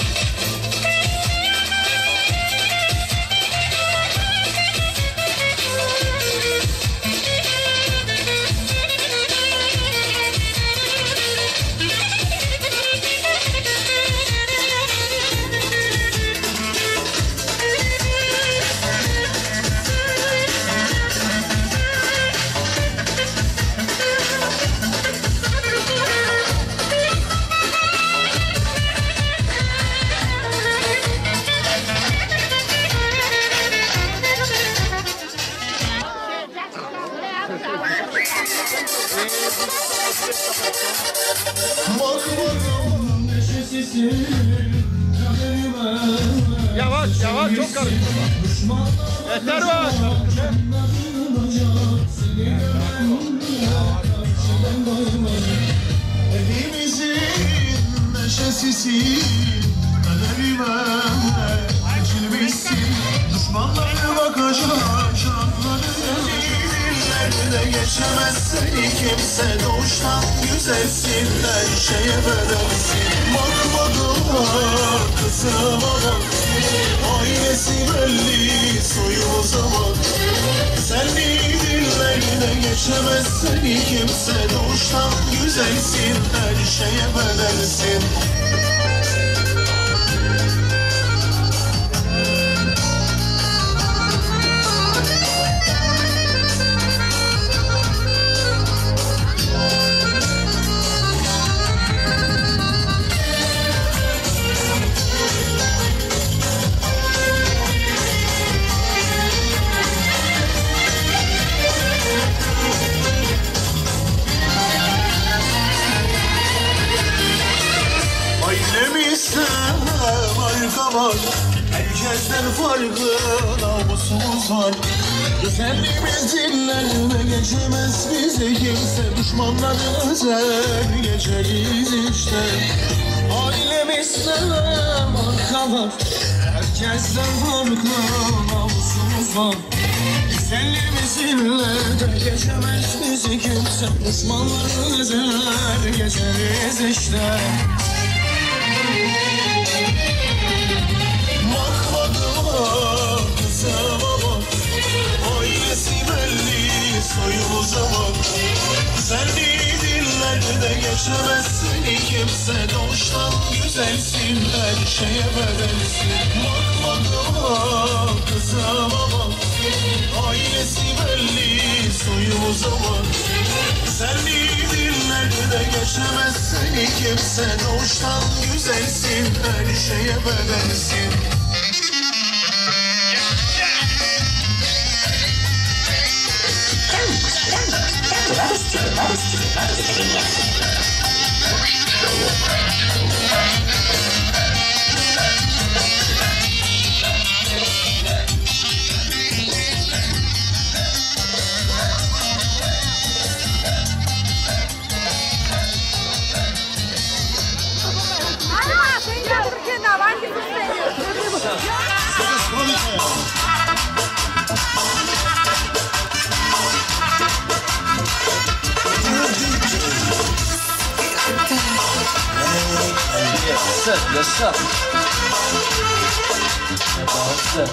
Yavaş yavaş, çok karıştı. Yeter be.
de geçemez seni kimse. Doğuştan güzelsin, her şeye bedelsin. Bakmadıma kızıma bak, ailesi belli soyumuza bak. Senli dillerde geçemez seni kimse. Doğuştan güzelsin, her şeye bedelsin. Marka var, herkesten farklı namusumuz var. Güzelliğimiz dinlerle geçemez bizi kimse. Düşmanların özel geçeriz işte. Ailemizde marka var, herkesten farklı namusumuz var. Güzelliğimizle de geçemez bizi kimse. Düşmanların özel geçeriz işte. Bakmadıma kızıma bak, ailesi belli soyumuza bak. Güzelliği dillerde geçemez seni kimse. Doğuştan güzelsin, her şeye bedelsin. Bakmadıma kızıma bak, ailesi belli soyumuza bak. Güzelliği dillerde geçemez seni kimse. Doğuştan güzelsin, her şeye bedelsin.
Yaşa, yaşa. Dans.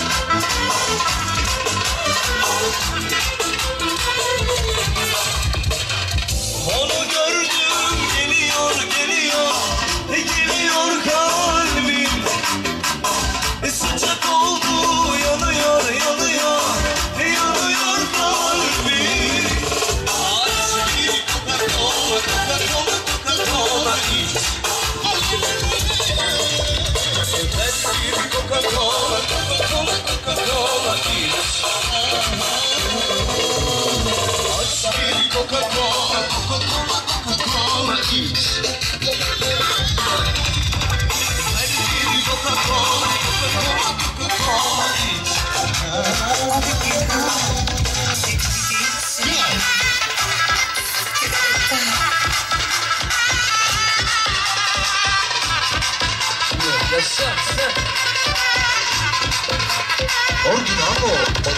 Onu gördüm, geliyor, geliyor, geliyor kalbim. Sıcak oldu, yanıyor, yanıyor, yanıyor kalbim. Aç bir Coca-Cola, Coca-Cola, Coca-Cola iç. Aç bir Coca-Cola, Coca-Cola, Coca-Cola iç. Aç bir Coca-Cola, Coca-Cola, Coca-Cola iç.
Yaşa, sen. Orijinal o.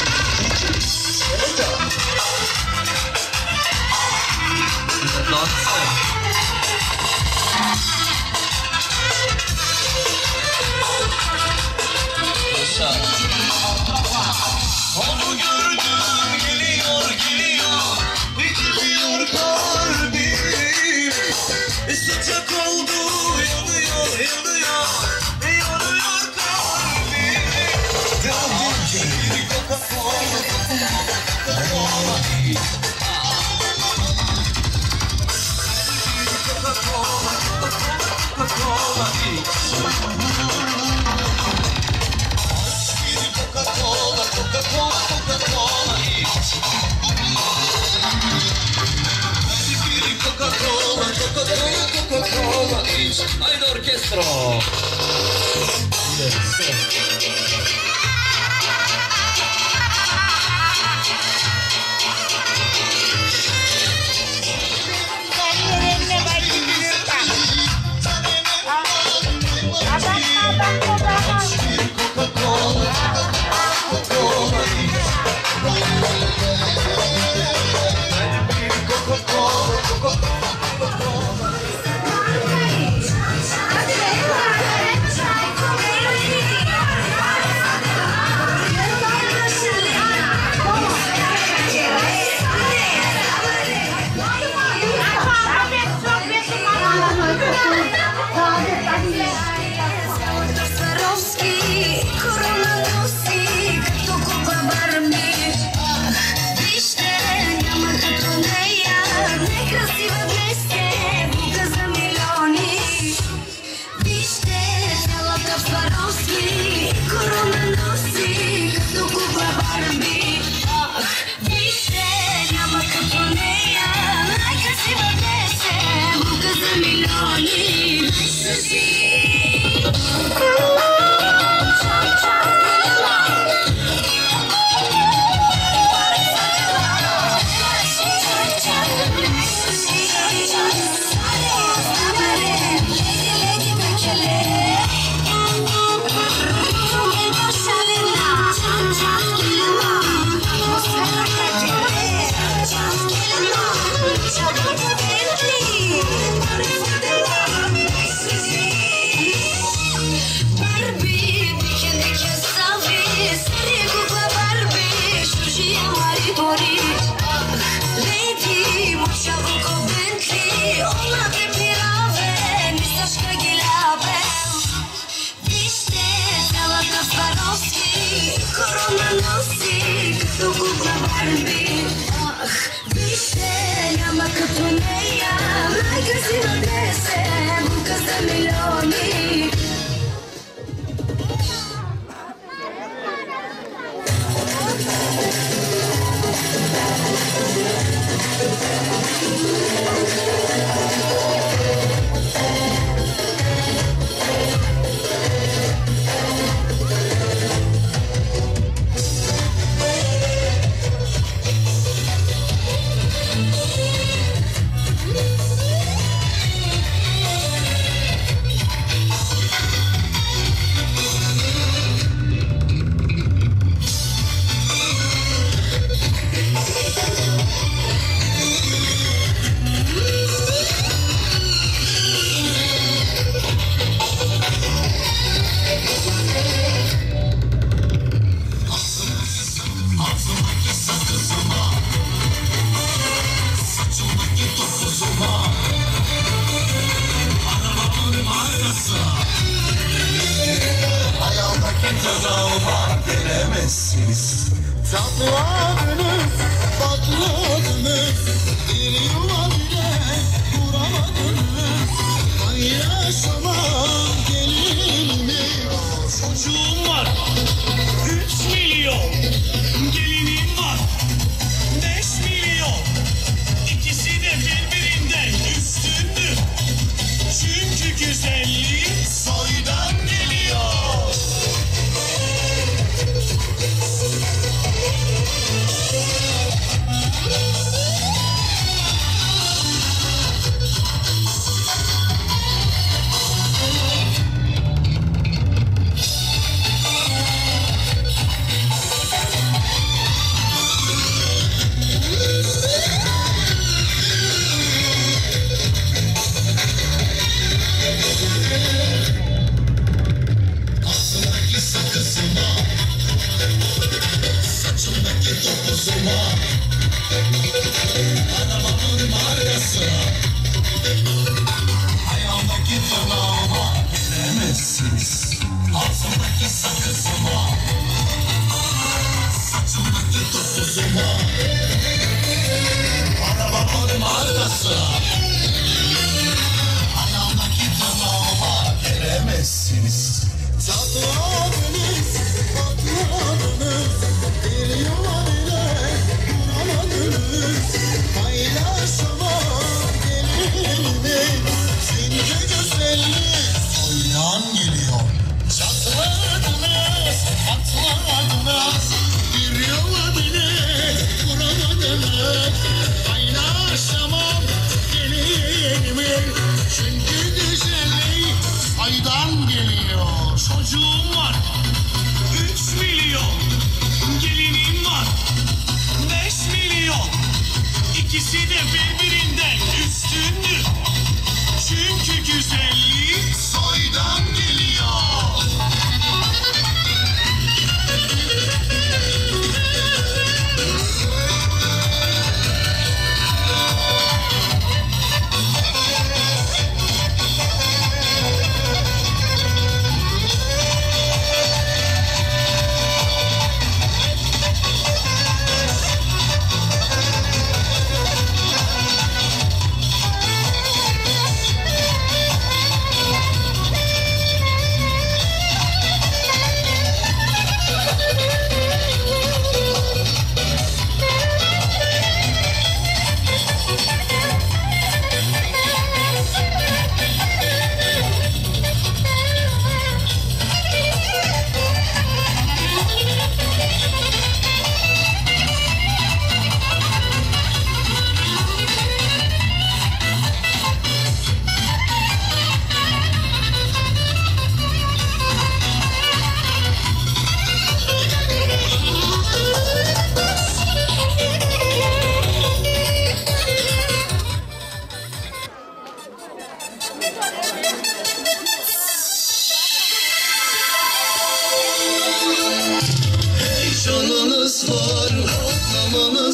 Evet. Dans. Yaşa.
Onu gördüm, geliyor, geliyor, geliyor kalbim. Sıcak oldu, yanıyor, yanıyor, yanıyor kalbim. Bir Coca-Cola, Coca-Cola iç. Bir Coca-Cola, Coca-Cola, Coca-Cola iç. Coca-Cola, Coca-Cola, Coca-Cola iç. Bir Coca-Cola, Coca-Cola, Coca-Cola iç.
Haydi orkestra.
Coca-Cola, Coca-Cola iç.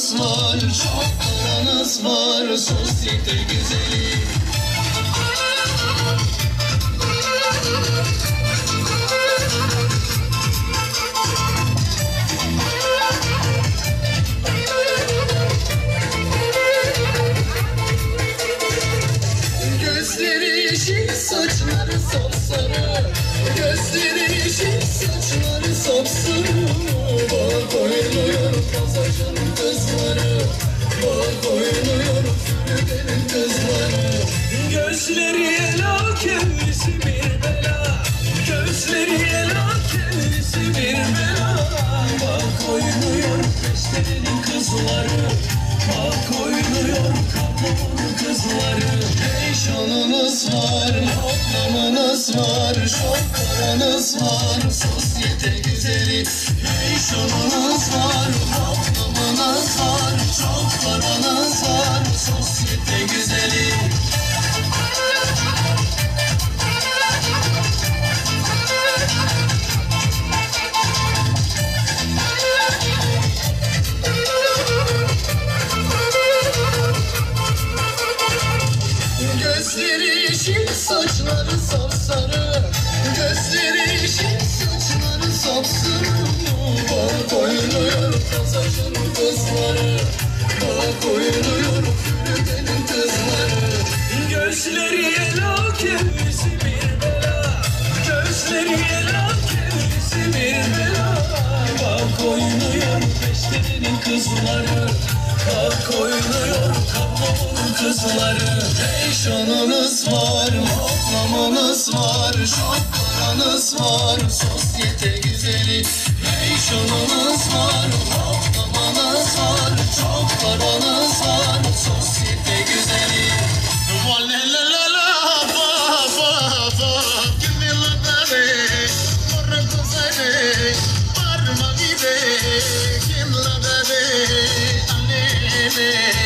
paranız var, çok paranız var, sosyete güzeli. Gözleri yeşil, saçları sapsarı. Gözleri yeşil, saçları sapsarı. Bak oynuyor kazacın kızları. Bak oynuyor Fürüden'in kızları. Gözleri ela, kendisi bir bela. Gözleri ela, kendisi bir bela. Bak oynuyor Beste'nin kızları. Bak oynuyor kapının kızları. Hey şanınız var, hoplamanız var, çok paranız var, sosyete güzeli. Hey şanınız var, hoplamanız var, çok paranız var, sosyete güzeli. Gözleri yeşil, saçları sapsarı. Gözleri yeşil, saçları sapsarı. Bak oynuyor kazacın kızları. Bak oynuyor Fürüden'in kızları. Gözleri ela, kendisi bir bela. Gözleri ela, kendisi bir bela. Bak oynuyor Beste'nin kızları. Bak oynuyor kapının kızları. Hey şanınız var, hoplamanız var, çok paranız var, sosyete güzeli. Hey şanınız var, hoplamanız var, çok paranız var, sosyete güzeli. Valelelele, va va va, kimila bebe, morra kuzare, parma vive, kimla bebe, alele.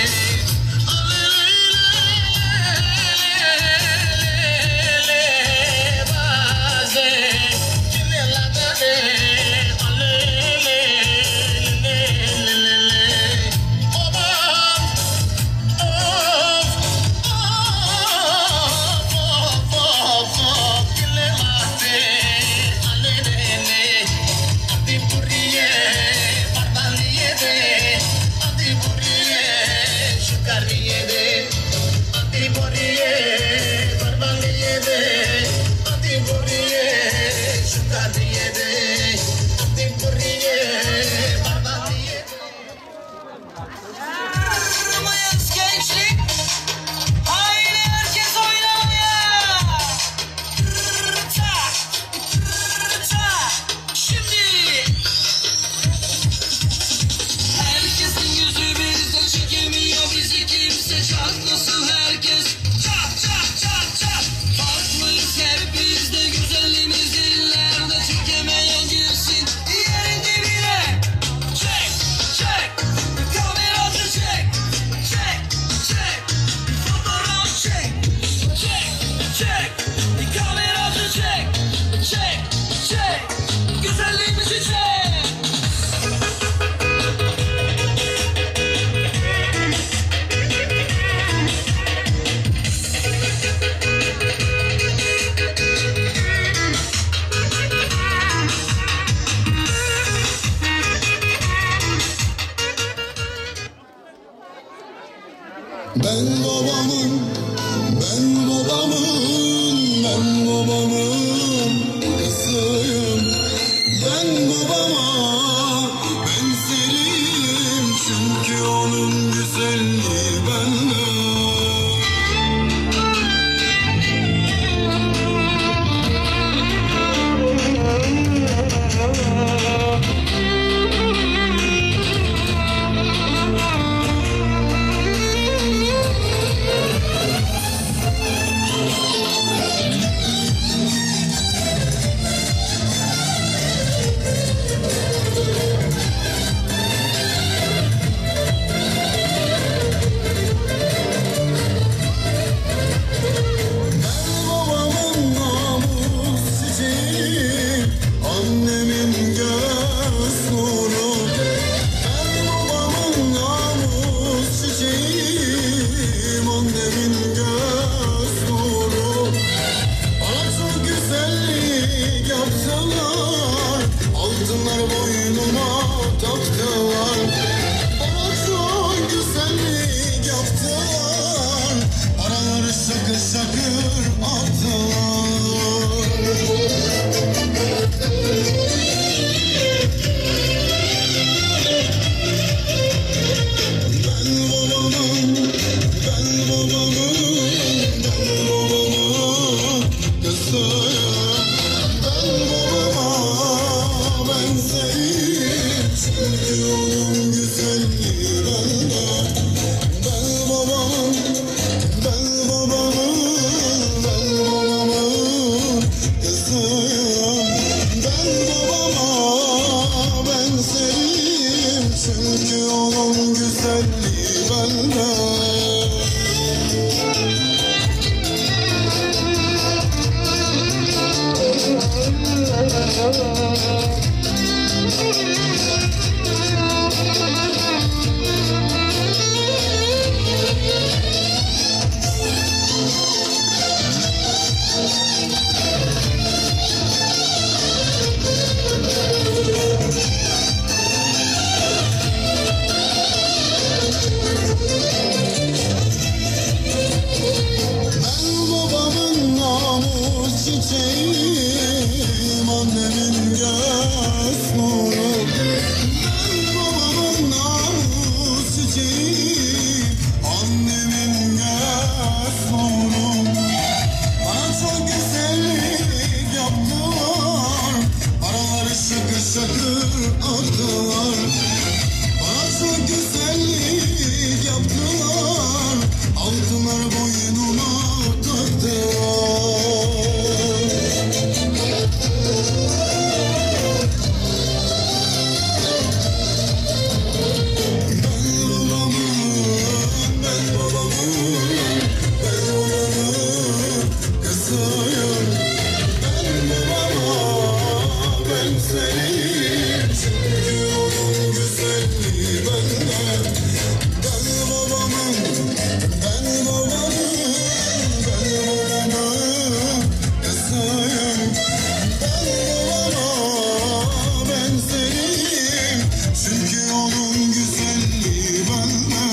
Ben babamın, ben babamın, ben babamın kızıyım. Ben babama benzerim, çünkü onun güzelliği bende.
şakır şakır attılar. Ben babamın, ben babamın, ben babamın kızıyım. Ben babama benzeyim, çünkü onun güzelliği bende. Ben babamın, ben babamın, ben babamın kızıyım. Ben babama benzeyim, çünkü onun güzelliği bende. Ben babamın namus çiçeğim, annemin göz nuru. Ben babamın namus çiçeğim, annemin göz nuru. Bana çok güzellik yaptılar, paraları şakır şakır attılar. Bana çok güzellik yaptılar, altınlar boynuma taktılar. Ben babamın, ben babamın, ben babamın kızıyım. Ben babama benzeyim, çünkü onun güzelliği bende. Ben babamın, ben babamın, ben babamın kızıyım. Ben babama benzeyim, çünkü onun güzelliği bende.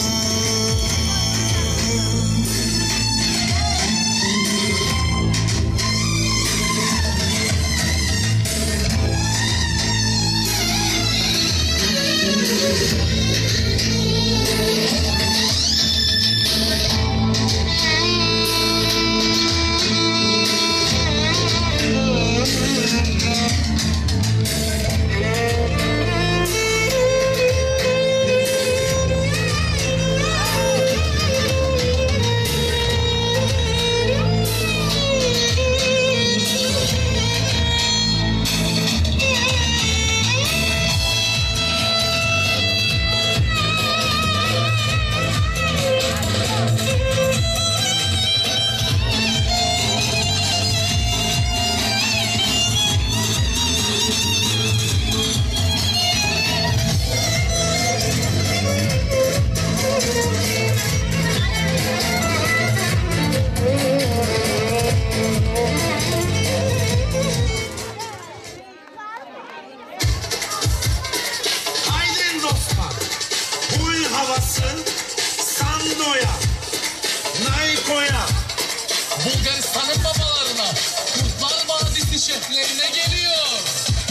Haydi dostlar, huy havası Sando'ya, Nayko'ya.
Bulgaristan'ın babalarına, Kurtlar Vadisi şeflerine geliyor.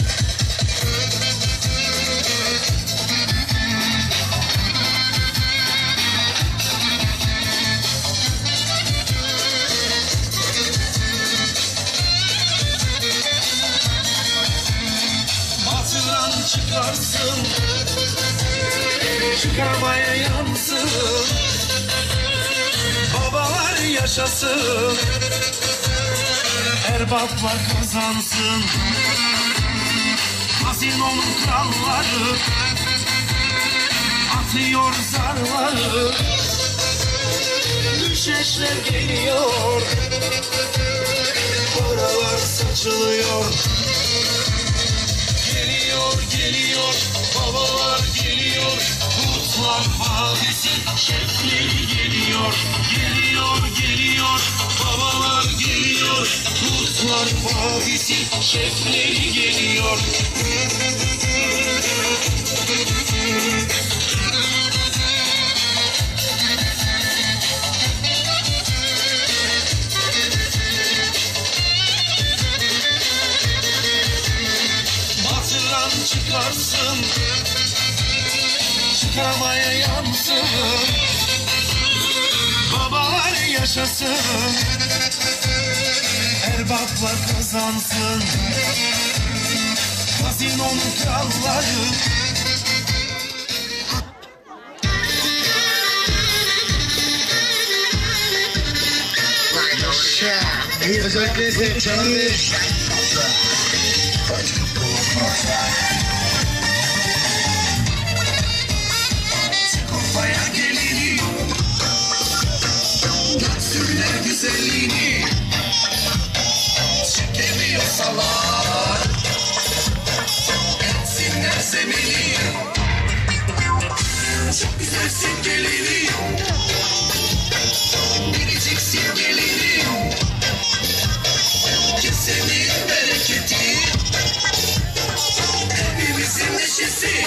Batıran çıkarsın, çıkarmaya yansın. Babalar yaşasın, erbaplar kazansın. Hazinonun kralları atıyor zarları. Düşeşler geliyor, paralar saçılıyor. Geliyor, geliyor, babalar geliyor. Kurtlar Vadisi şefleri geliyor. Geliyor, geliyor, babalar geliyor. Kurtlar Vadisi şefleri geliyor. Samaya yansın, babalar yaşasın, erbaplar kazansın, kazinonun kralları.
İyi özellikle Charlie.
Kafaya geleni, görsünler güzelliğini, çekemiyorsalar etsinler semeni. Çok güzelsin geleni, biriciksin geleni, kesenin bereketi, hepimizin neşesi.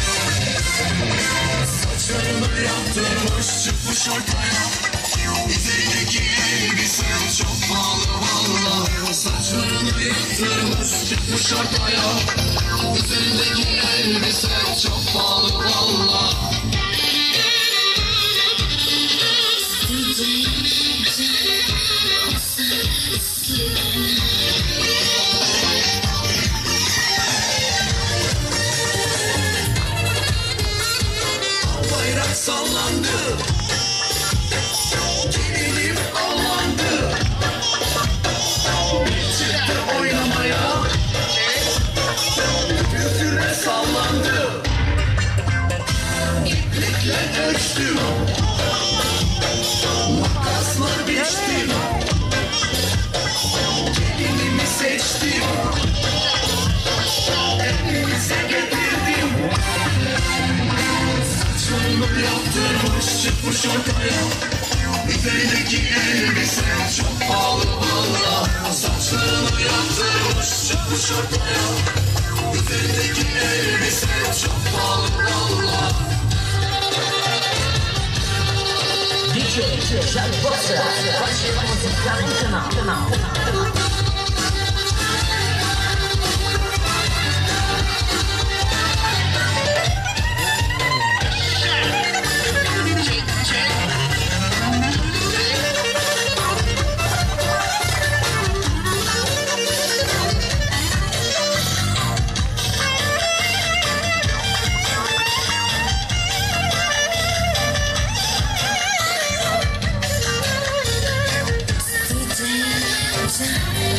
Saçlarını yaptırmış çıkmış ortaya, üzerindeki elbise çok pahalı valla. Saçlarını yaptırmış çıkmış ortaya, üzerindeki elbise çok pahalı valla. Bayrak sallandı, gelinim allandı, çıktı oynamaya, yüzüne sallandı, iplikle ölçtüm, makasla biçtim, gelinimi seçtim, evimize getirdim. Saçlarını yaptırmış çıkmış ortaya, üzerindeki elbise çok pahalı valla. Saçlarını yaptırmış çıkmış ortaya, üzerindeki elbise çok pahalı valla.
D J Charlie Bossa, Paixão Musical Internacional.
Time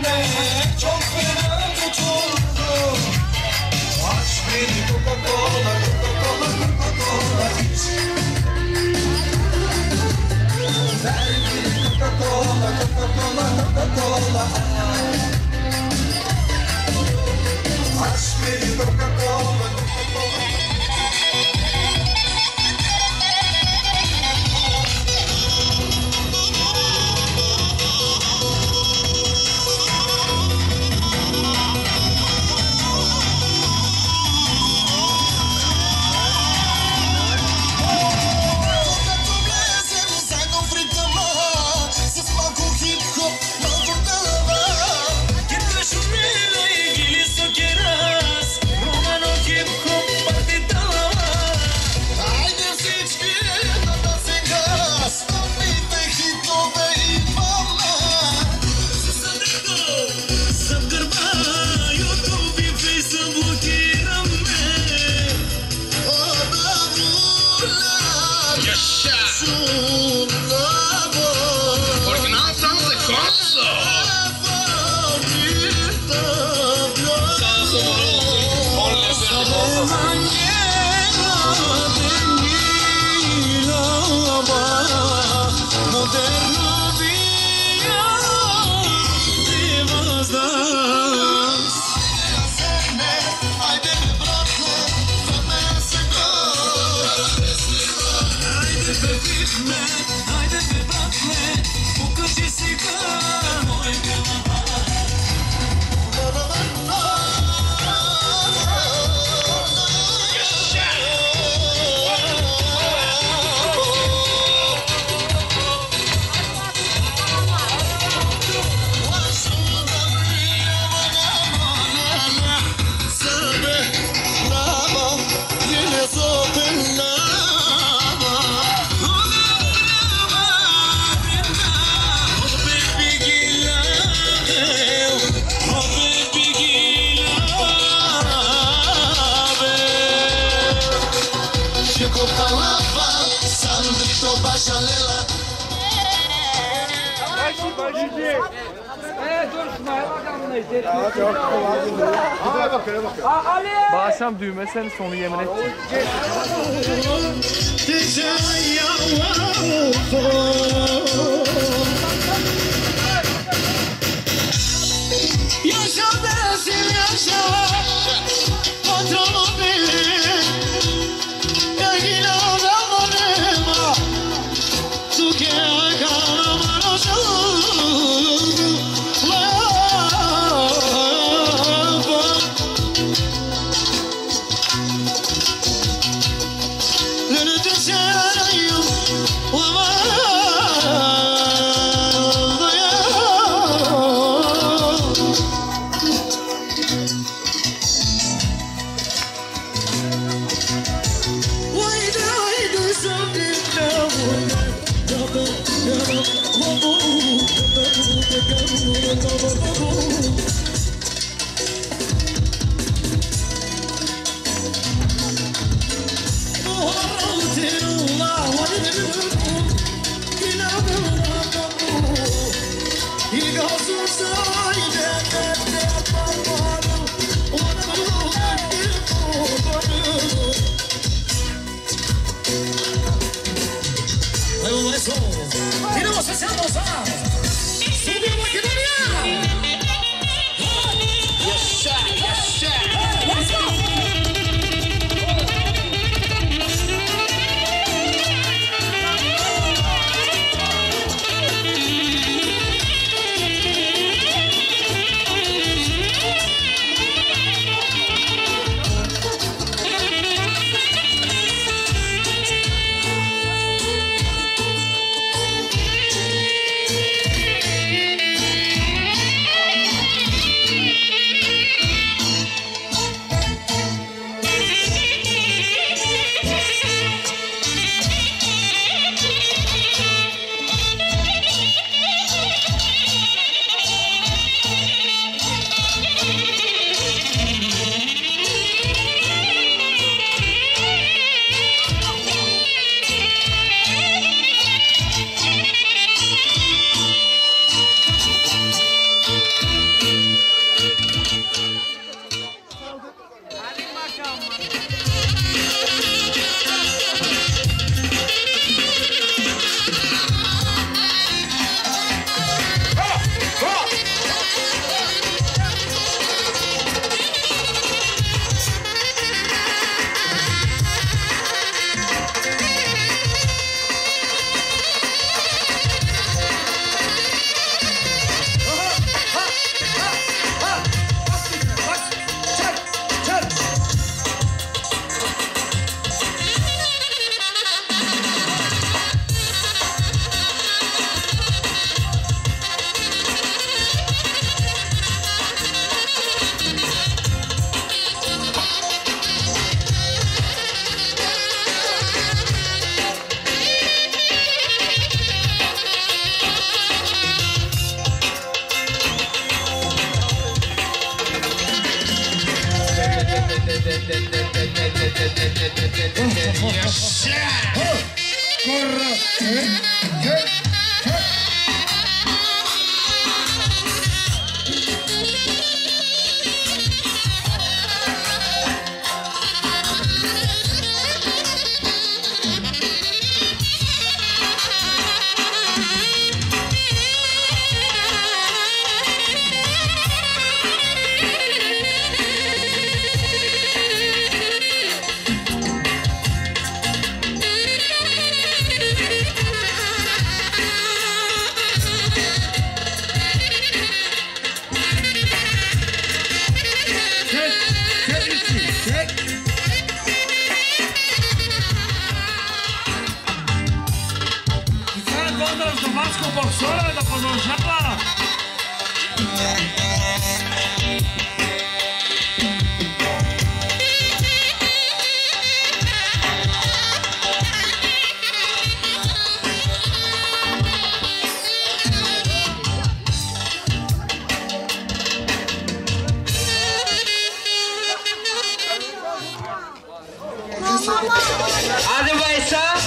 içime çok fena tutuldu. Aç beni Coca-Cola, Coca-Cola, Coca-Cola iç. Ver beni Coca-Cola, Coca-Cola, Coca-Cola. Aç beni Coca-Cola, Coca-Cola.
Bağışlam düğmesini sonu yemin edeceğim.
Yaşa dersin yaşa, patronu bilir. Egil adamlarıma, tuke akalımın oşağım.
Hadi Baysa.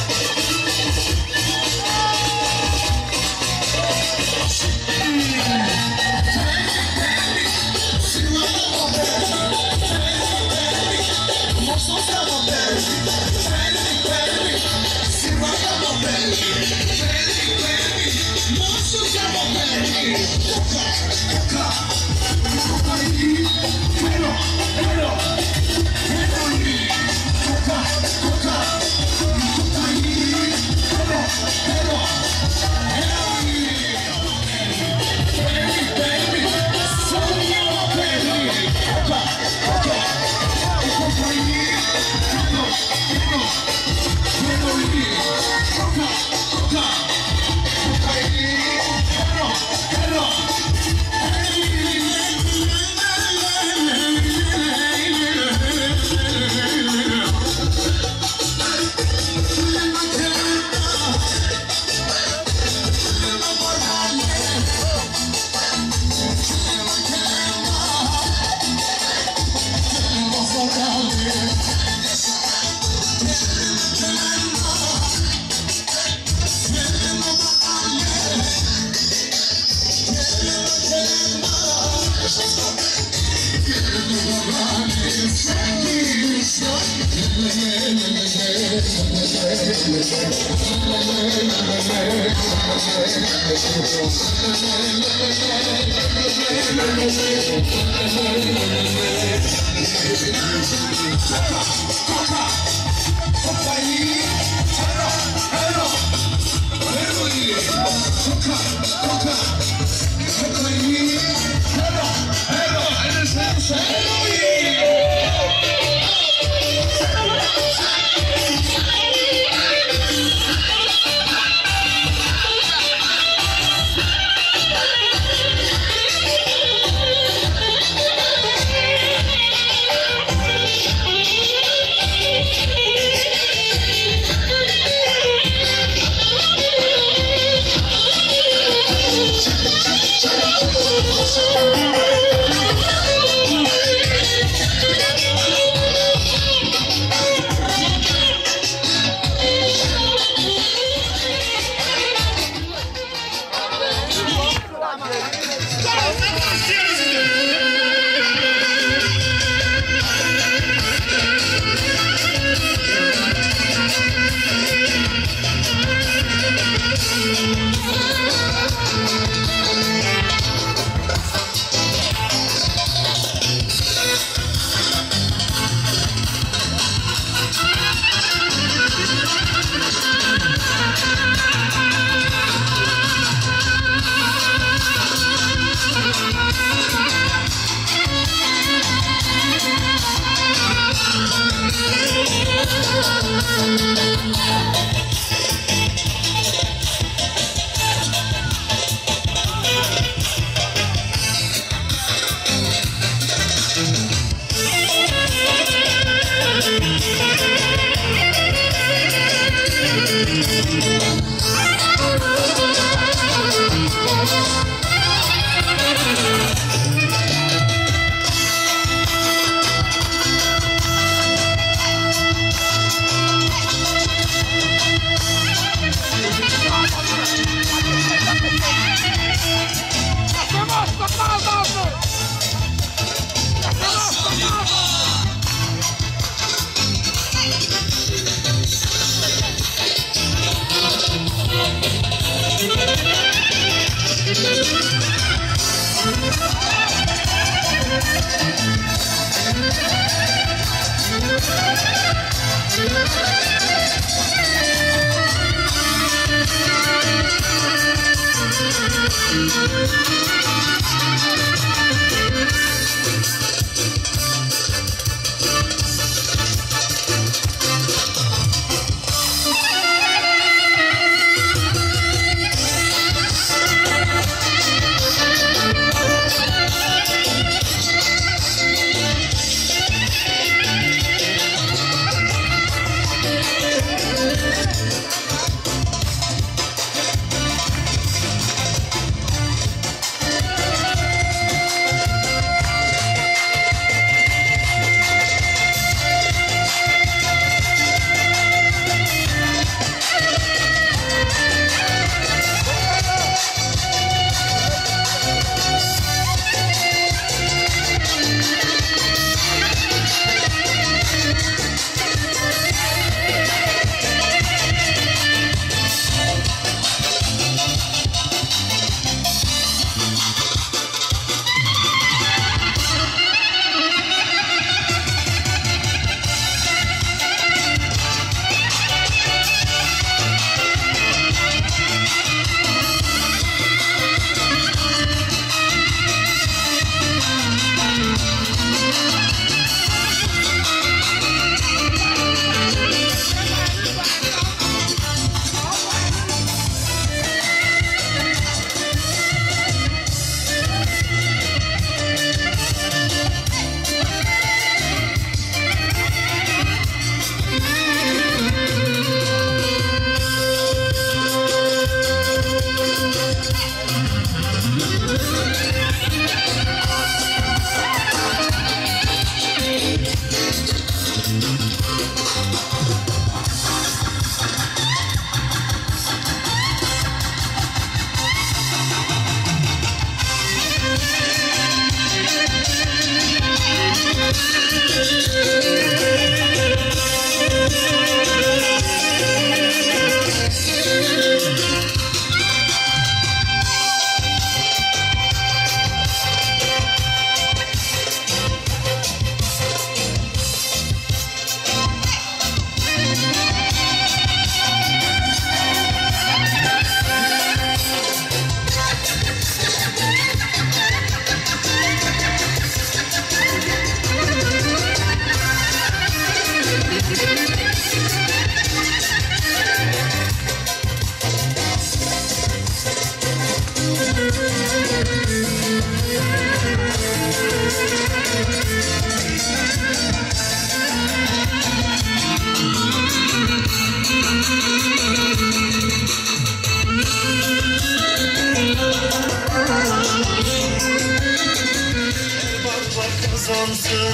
kazansın.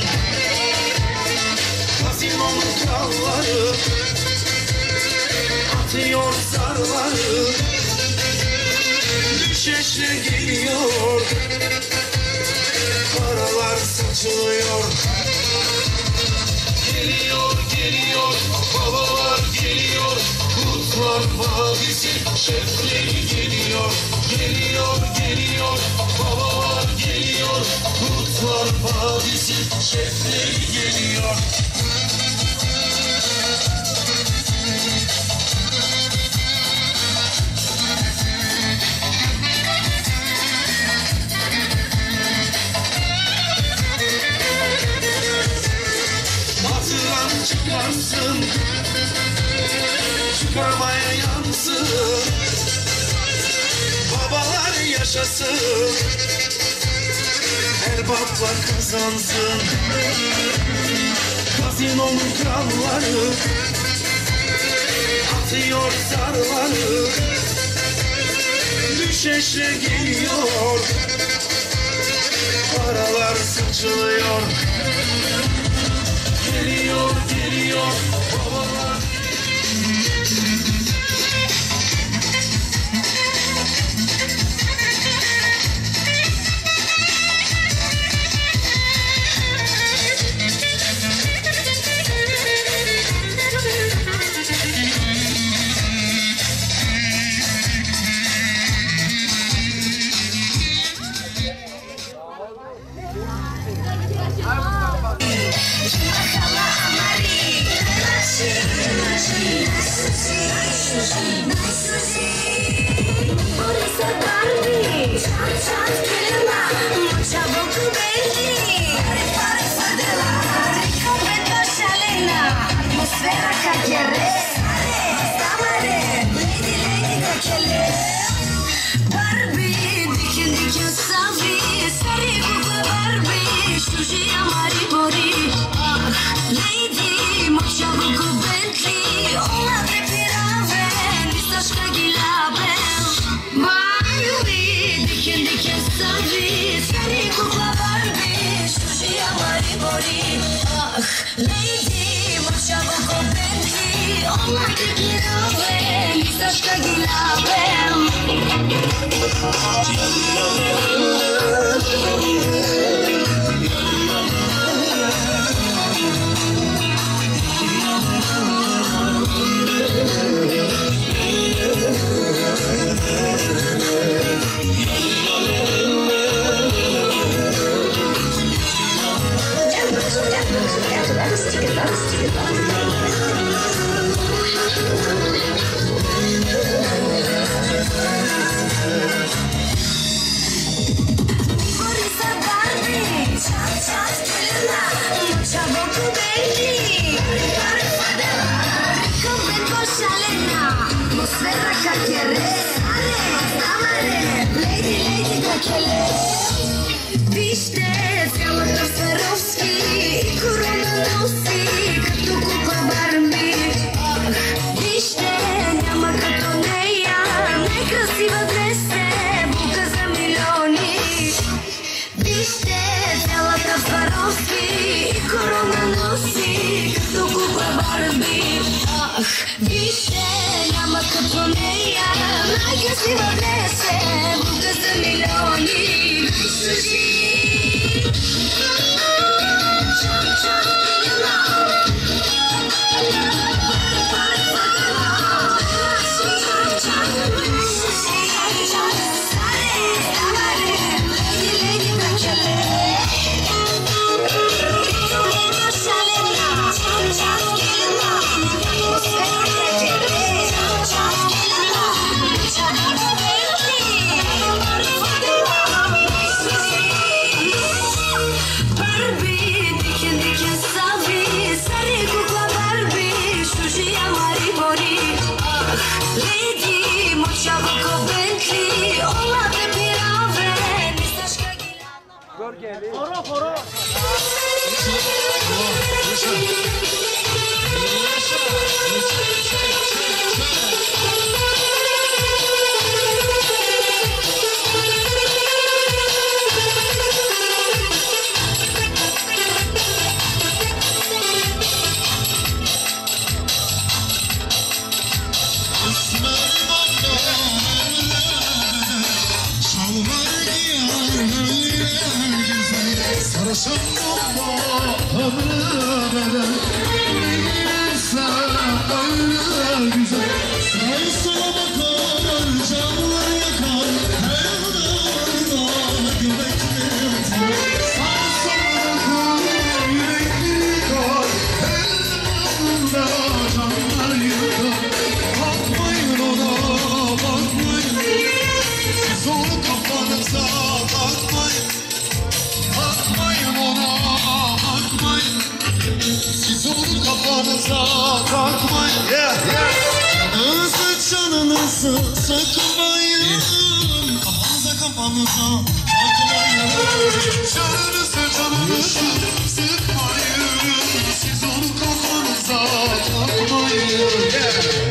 Kazinonun kralları atıyor zarları, düşeşle geliyor, paralar saçılıyor. Geliyor geliyor babalar geliyor, Kurtlar Vadisi şefleri geliyor. Geliyor geliyor babalar geliyor, Kurtlar Vadisi şefleri geliyor. Hatıran çıkarsın, çıkarmaya yansın. Babalar yaşasın, erbaplar kazansın. Kazinonun kralları atıyor zarları, düşeşle geliyor, paralar saçılıyor. Geliyor geliyor babalar.
savi, seni kukla Barbie, şuşiya mari bori. Ah, lady, mačavo ko Bentley, ona te girave, misliš ka gilavem. Вижте, цялата Сваровски и корона носи като купа Барби. Вижте, няма като нея, некрасива днес е бука за милиони. Вижте, цялата Сваровски и корона носи като купа Барби. Вижте, няма като нея, некрасива днес е бука за милиони.
Foro foro.
Sarışın baba ömrümden insan öyle güzel. Say sola bakar canlar yakar her dağda göbeklerim. Say sola bakar yürekli yıkar her dağda canlar yakar. Bakmayın ona bakmayın, siz onu kafanıza takmayın. Bakmayın ona bakmayın, siz onu kafanıza takmayın. Yeah, yeah. Canınızı canınızı sıkmayın, kafanıza kafanıza takmayın. Canınızı canınızı sıkmayın, siz onu kafanıza takmayın. Yeah.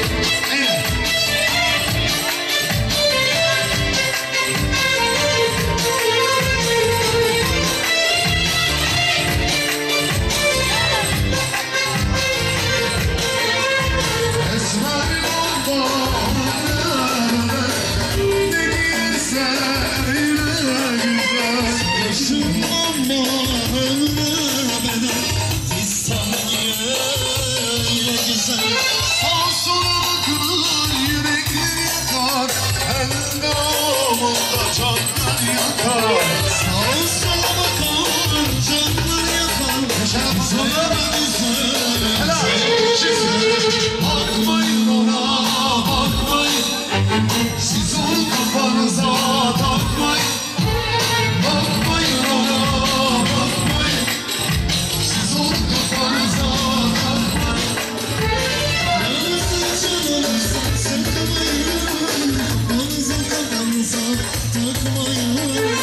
Bakmayın ona bakmayın, siz onu kafanıza takmayın. Bakmayın ona bakmayın, siz onu kafanıza takmayın. Yanınızı canınızı sıkmayın, kafanıza kafanıza takmayın.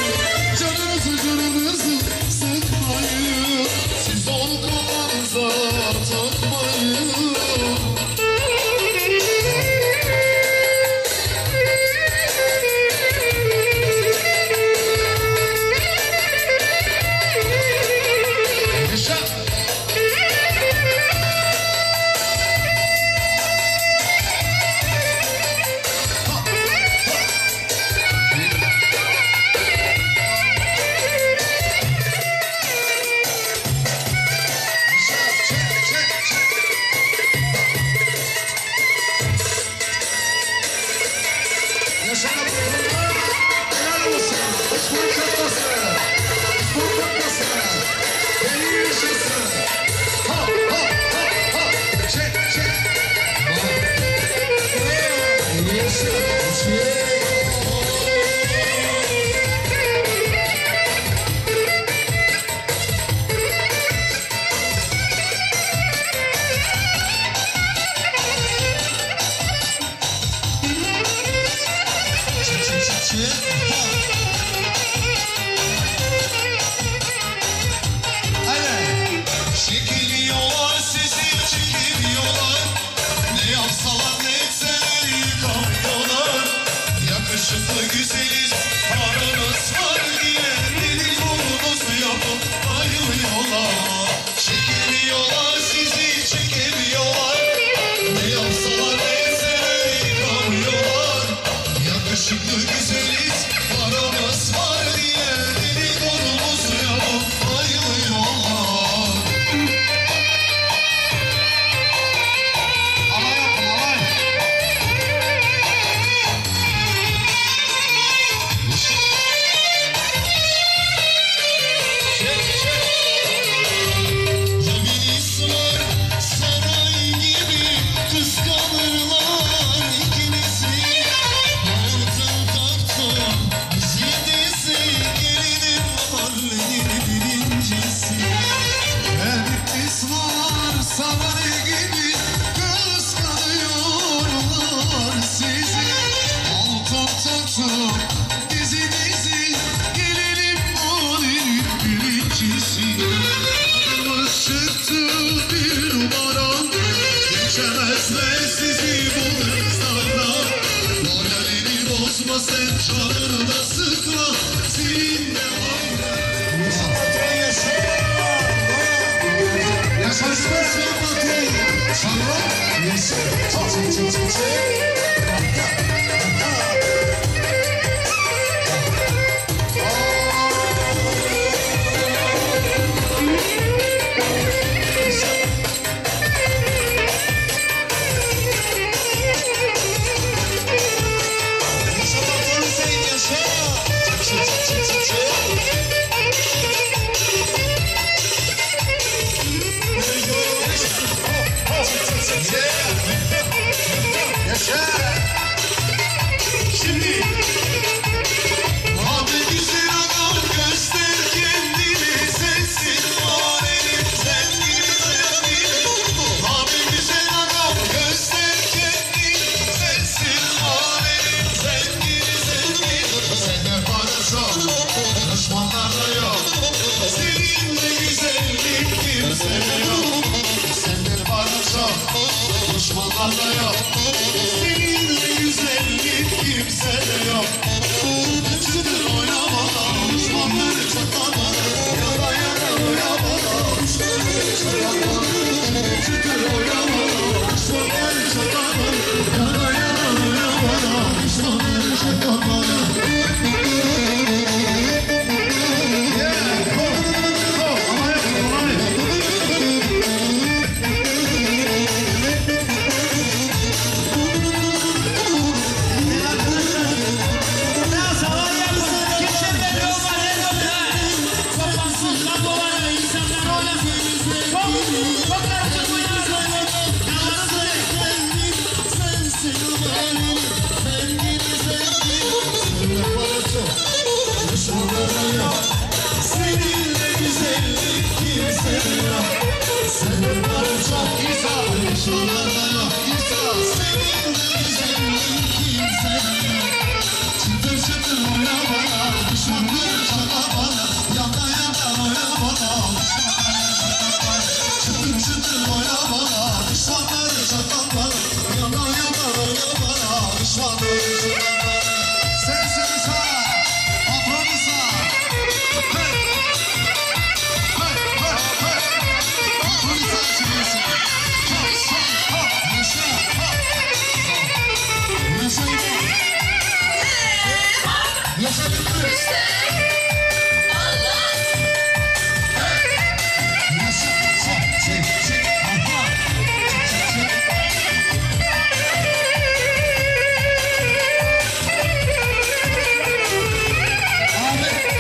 Abi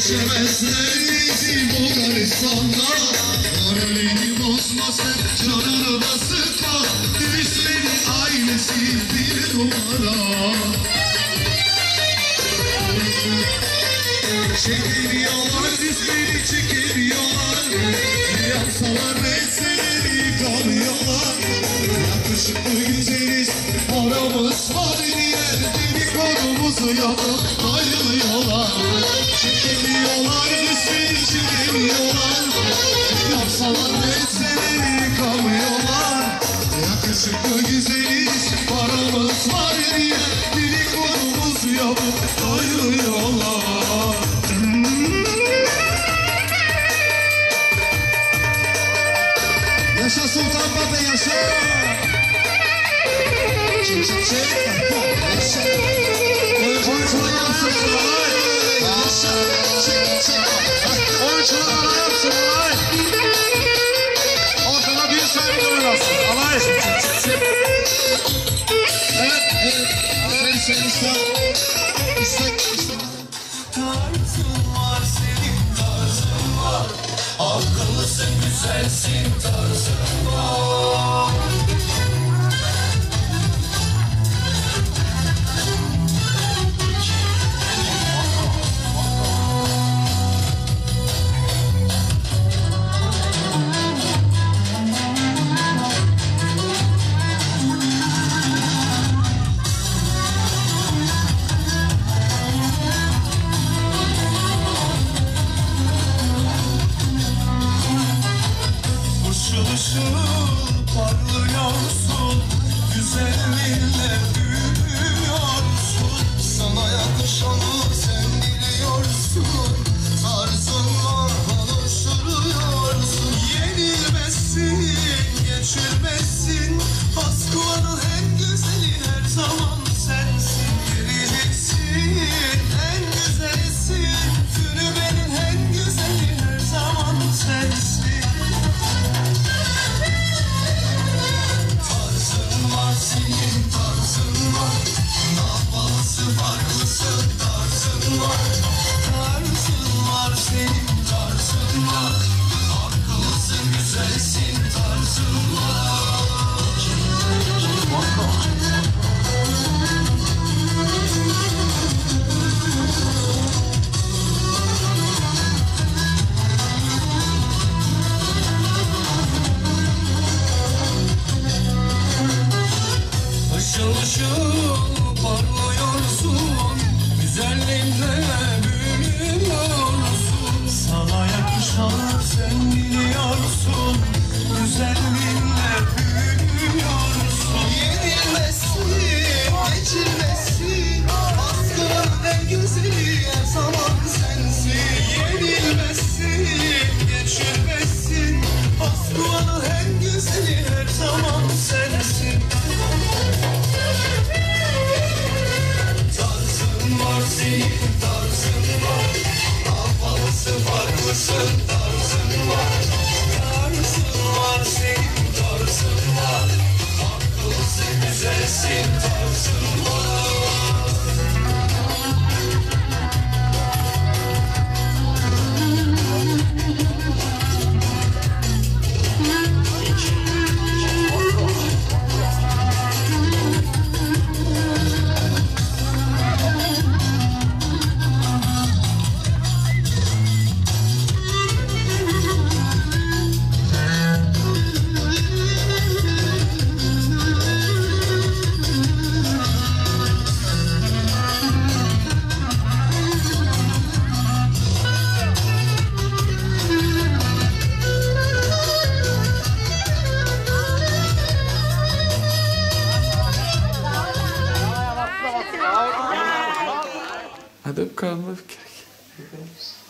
Geçemezler bizi Bulgaristan'da. Moralini bozmasın, canını da sıkma. Düşleri ailesi bir numara. Çekiliyorlar, düşleri çekiliyorlar. Yapsalar meseleleri kalıyorlar. Yakışıklı güzeliz, aramız var diye dedikodumuzu yapıp ayrılıyorlar. Çekiliyorlar, düşleri çekiliyorlar. Yapsalar meseleleri kalıyorlar. Yakışıklı güzeliz, aramız var diye dedikodumuzu yapıp ayrılıyorlar. Yaşa Sultan Baba yaşa. Çık çık çık. Yaşa. Oyuncular yapsın şunlar. Yaşa. Çık çık. Oyuncular yapsın şunlar. Ortada bir sahibi oynasın. Alay. Çık çık çık. Evet evet. Aferin sen İslam. İstek istek.
Tarzın var senin tarzın var. Akıllısın güzelsin tarzın var. Işıl ışıl parlıyorsun, güzelliğinle büyüyorsun. Sana yakışanı sen biliyorsun, tarzın var konuşturuyorsun. Yenilmezsin, geçirmezsin, Moskva'nın en güzeli her zaman sensin. Geleceksin, en güzelsin, Fünübe'nin en güzeli her zaman sensin. Senin tarzın var, nafası farklısın tarzın var. Tarzın var senin tarzın var, akıllısın güzelsin tarzın var. Işıl ışıl parlıyorsun, güzelliğinle büyüyorsun. Sana yakışanı sen biliyorsun, güzelliğinle büyüyorsun. Yenilmezsin, geçilmezsin, Moskva'nın en güzeli her zaman sensin. Yenilmezsin, geçilmezsin, Moskva'nın en güzeli her zaman sensin. Tarzın var senin tarzın var, havalısı farklısın tarzın var. Tarzın var senin tarzın var, akıllısın güzelsin tarzın var.
Hadi öp karnına bir kere.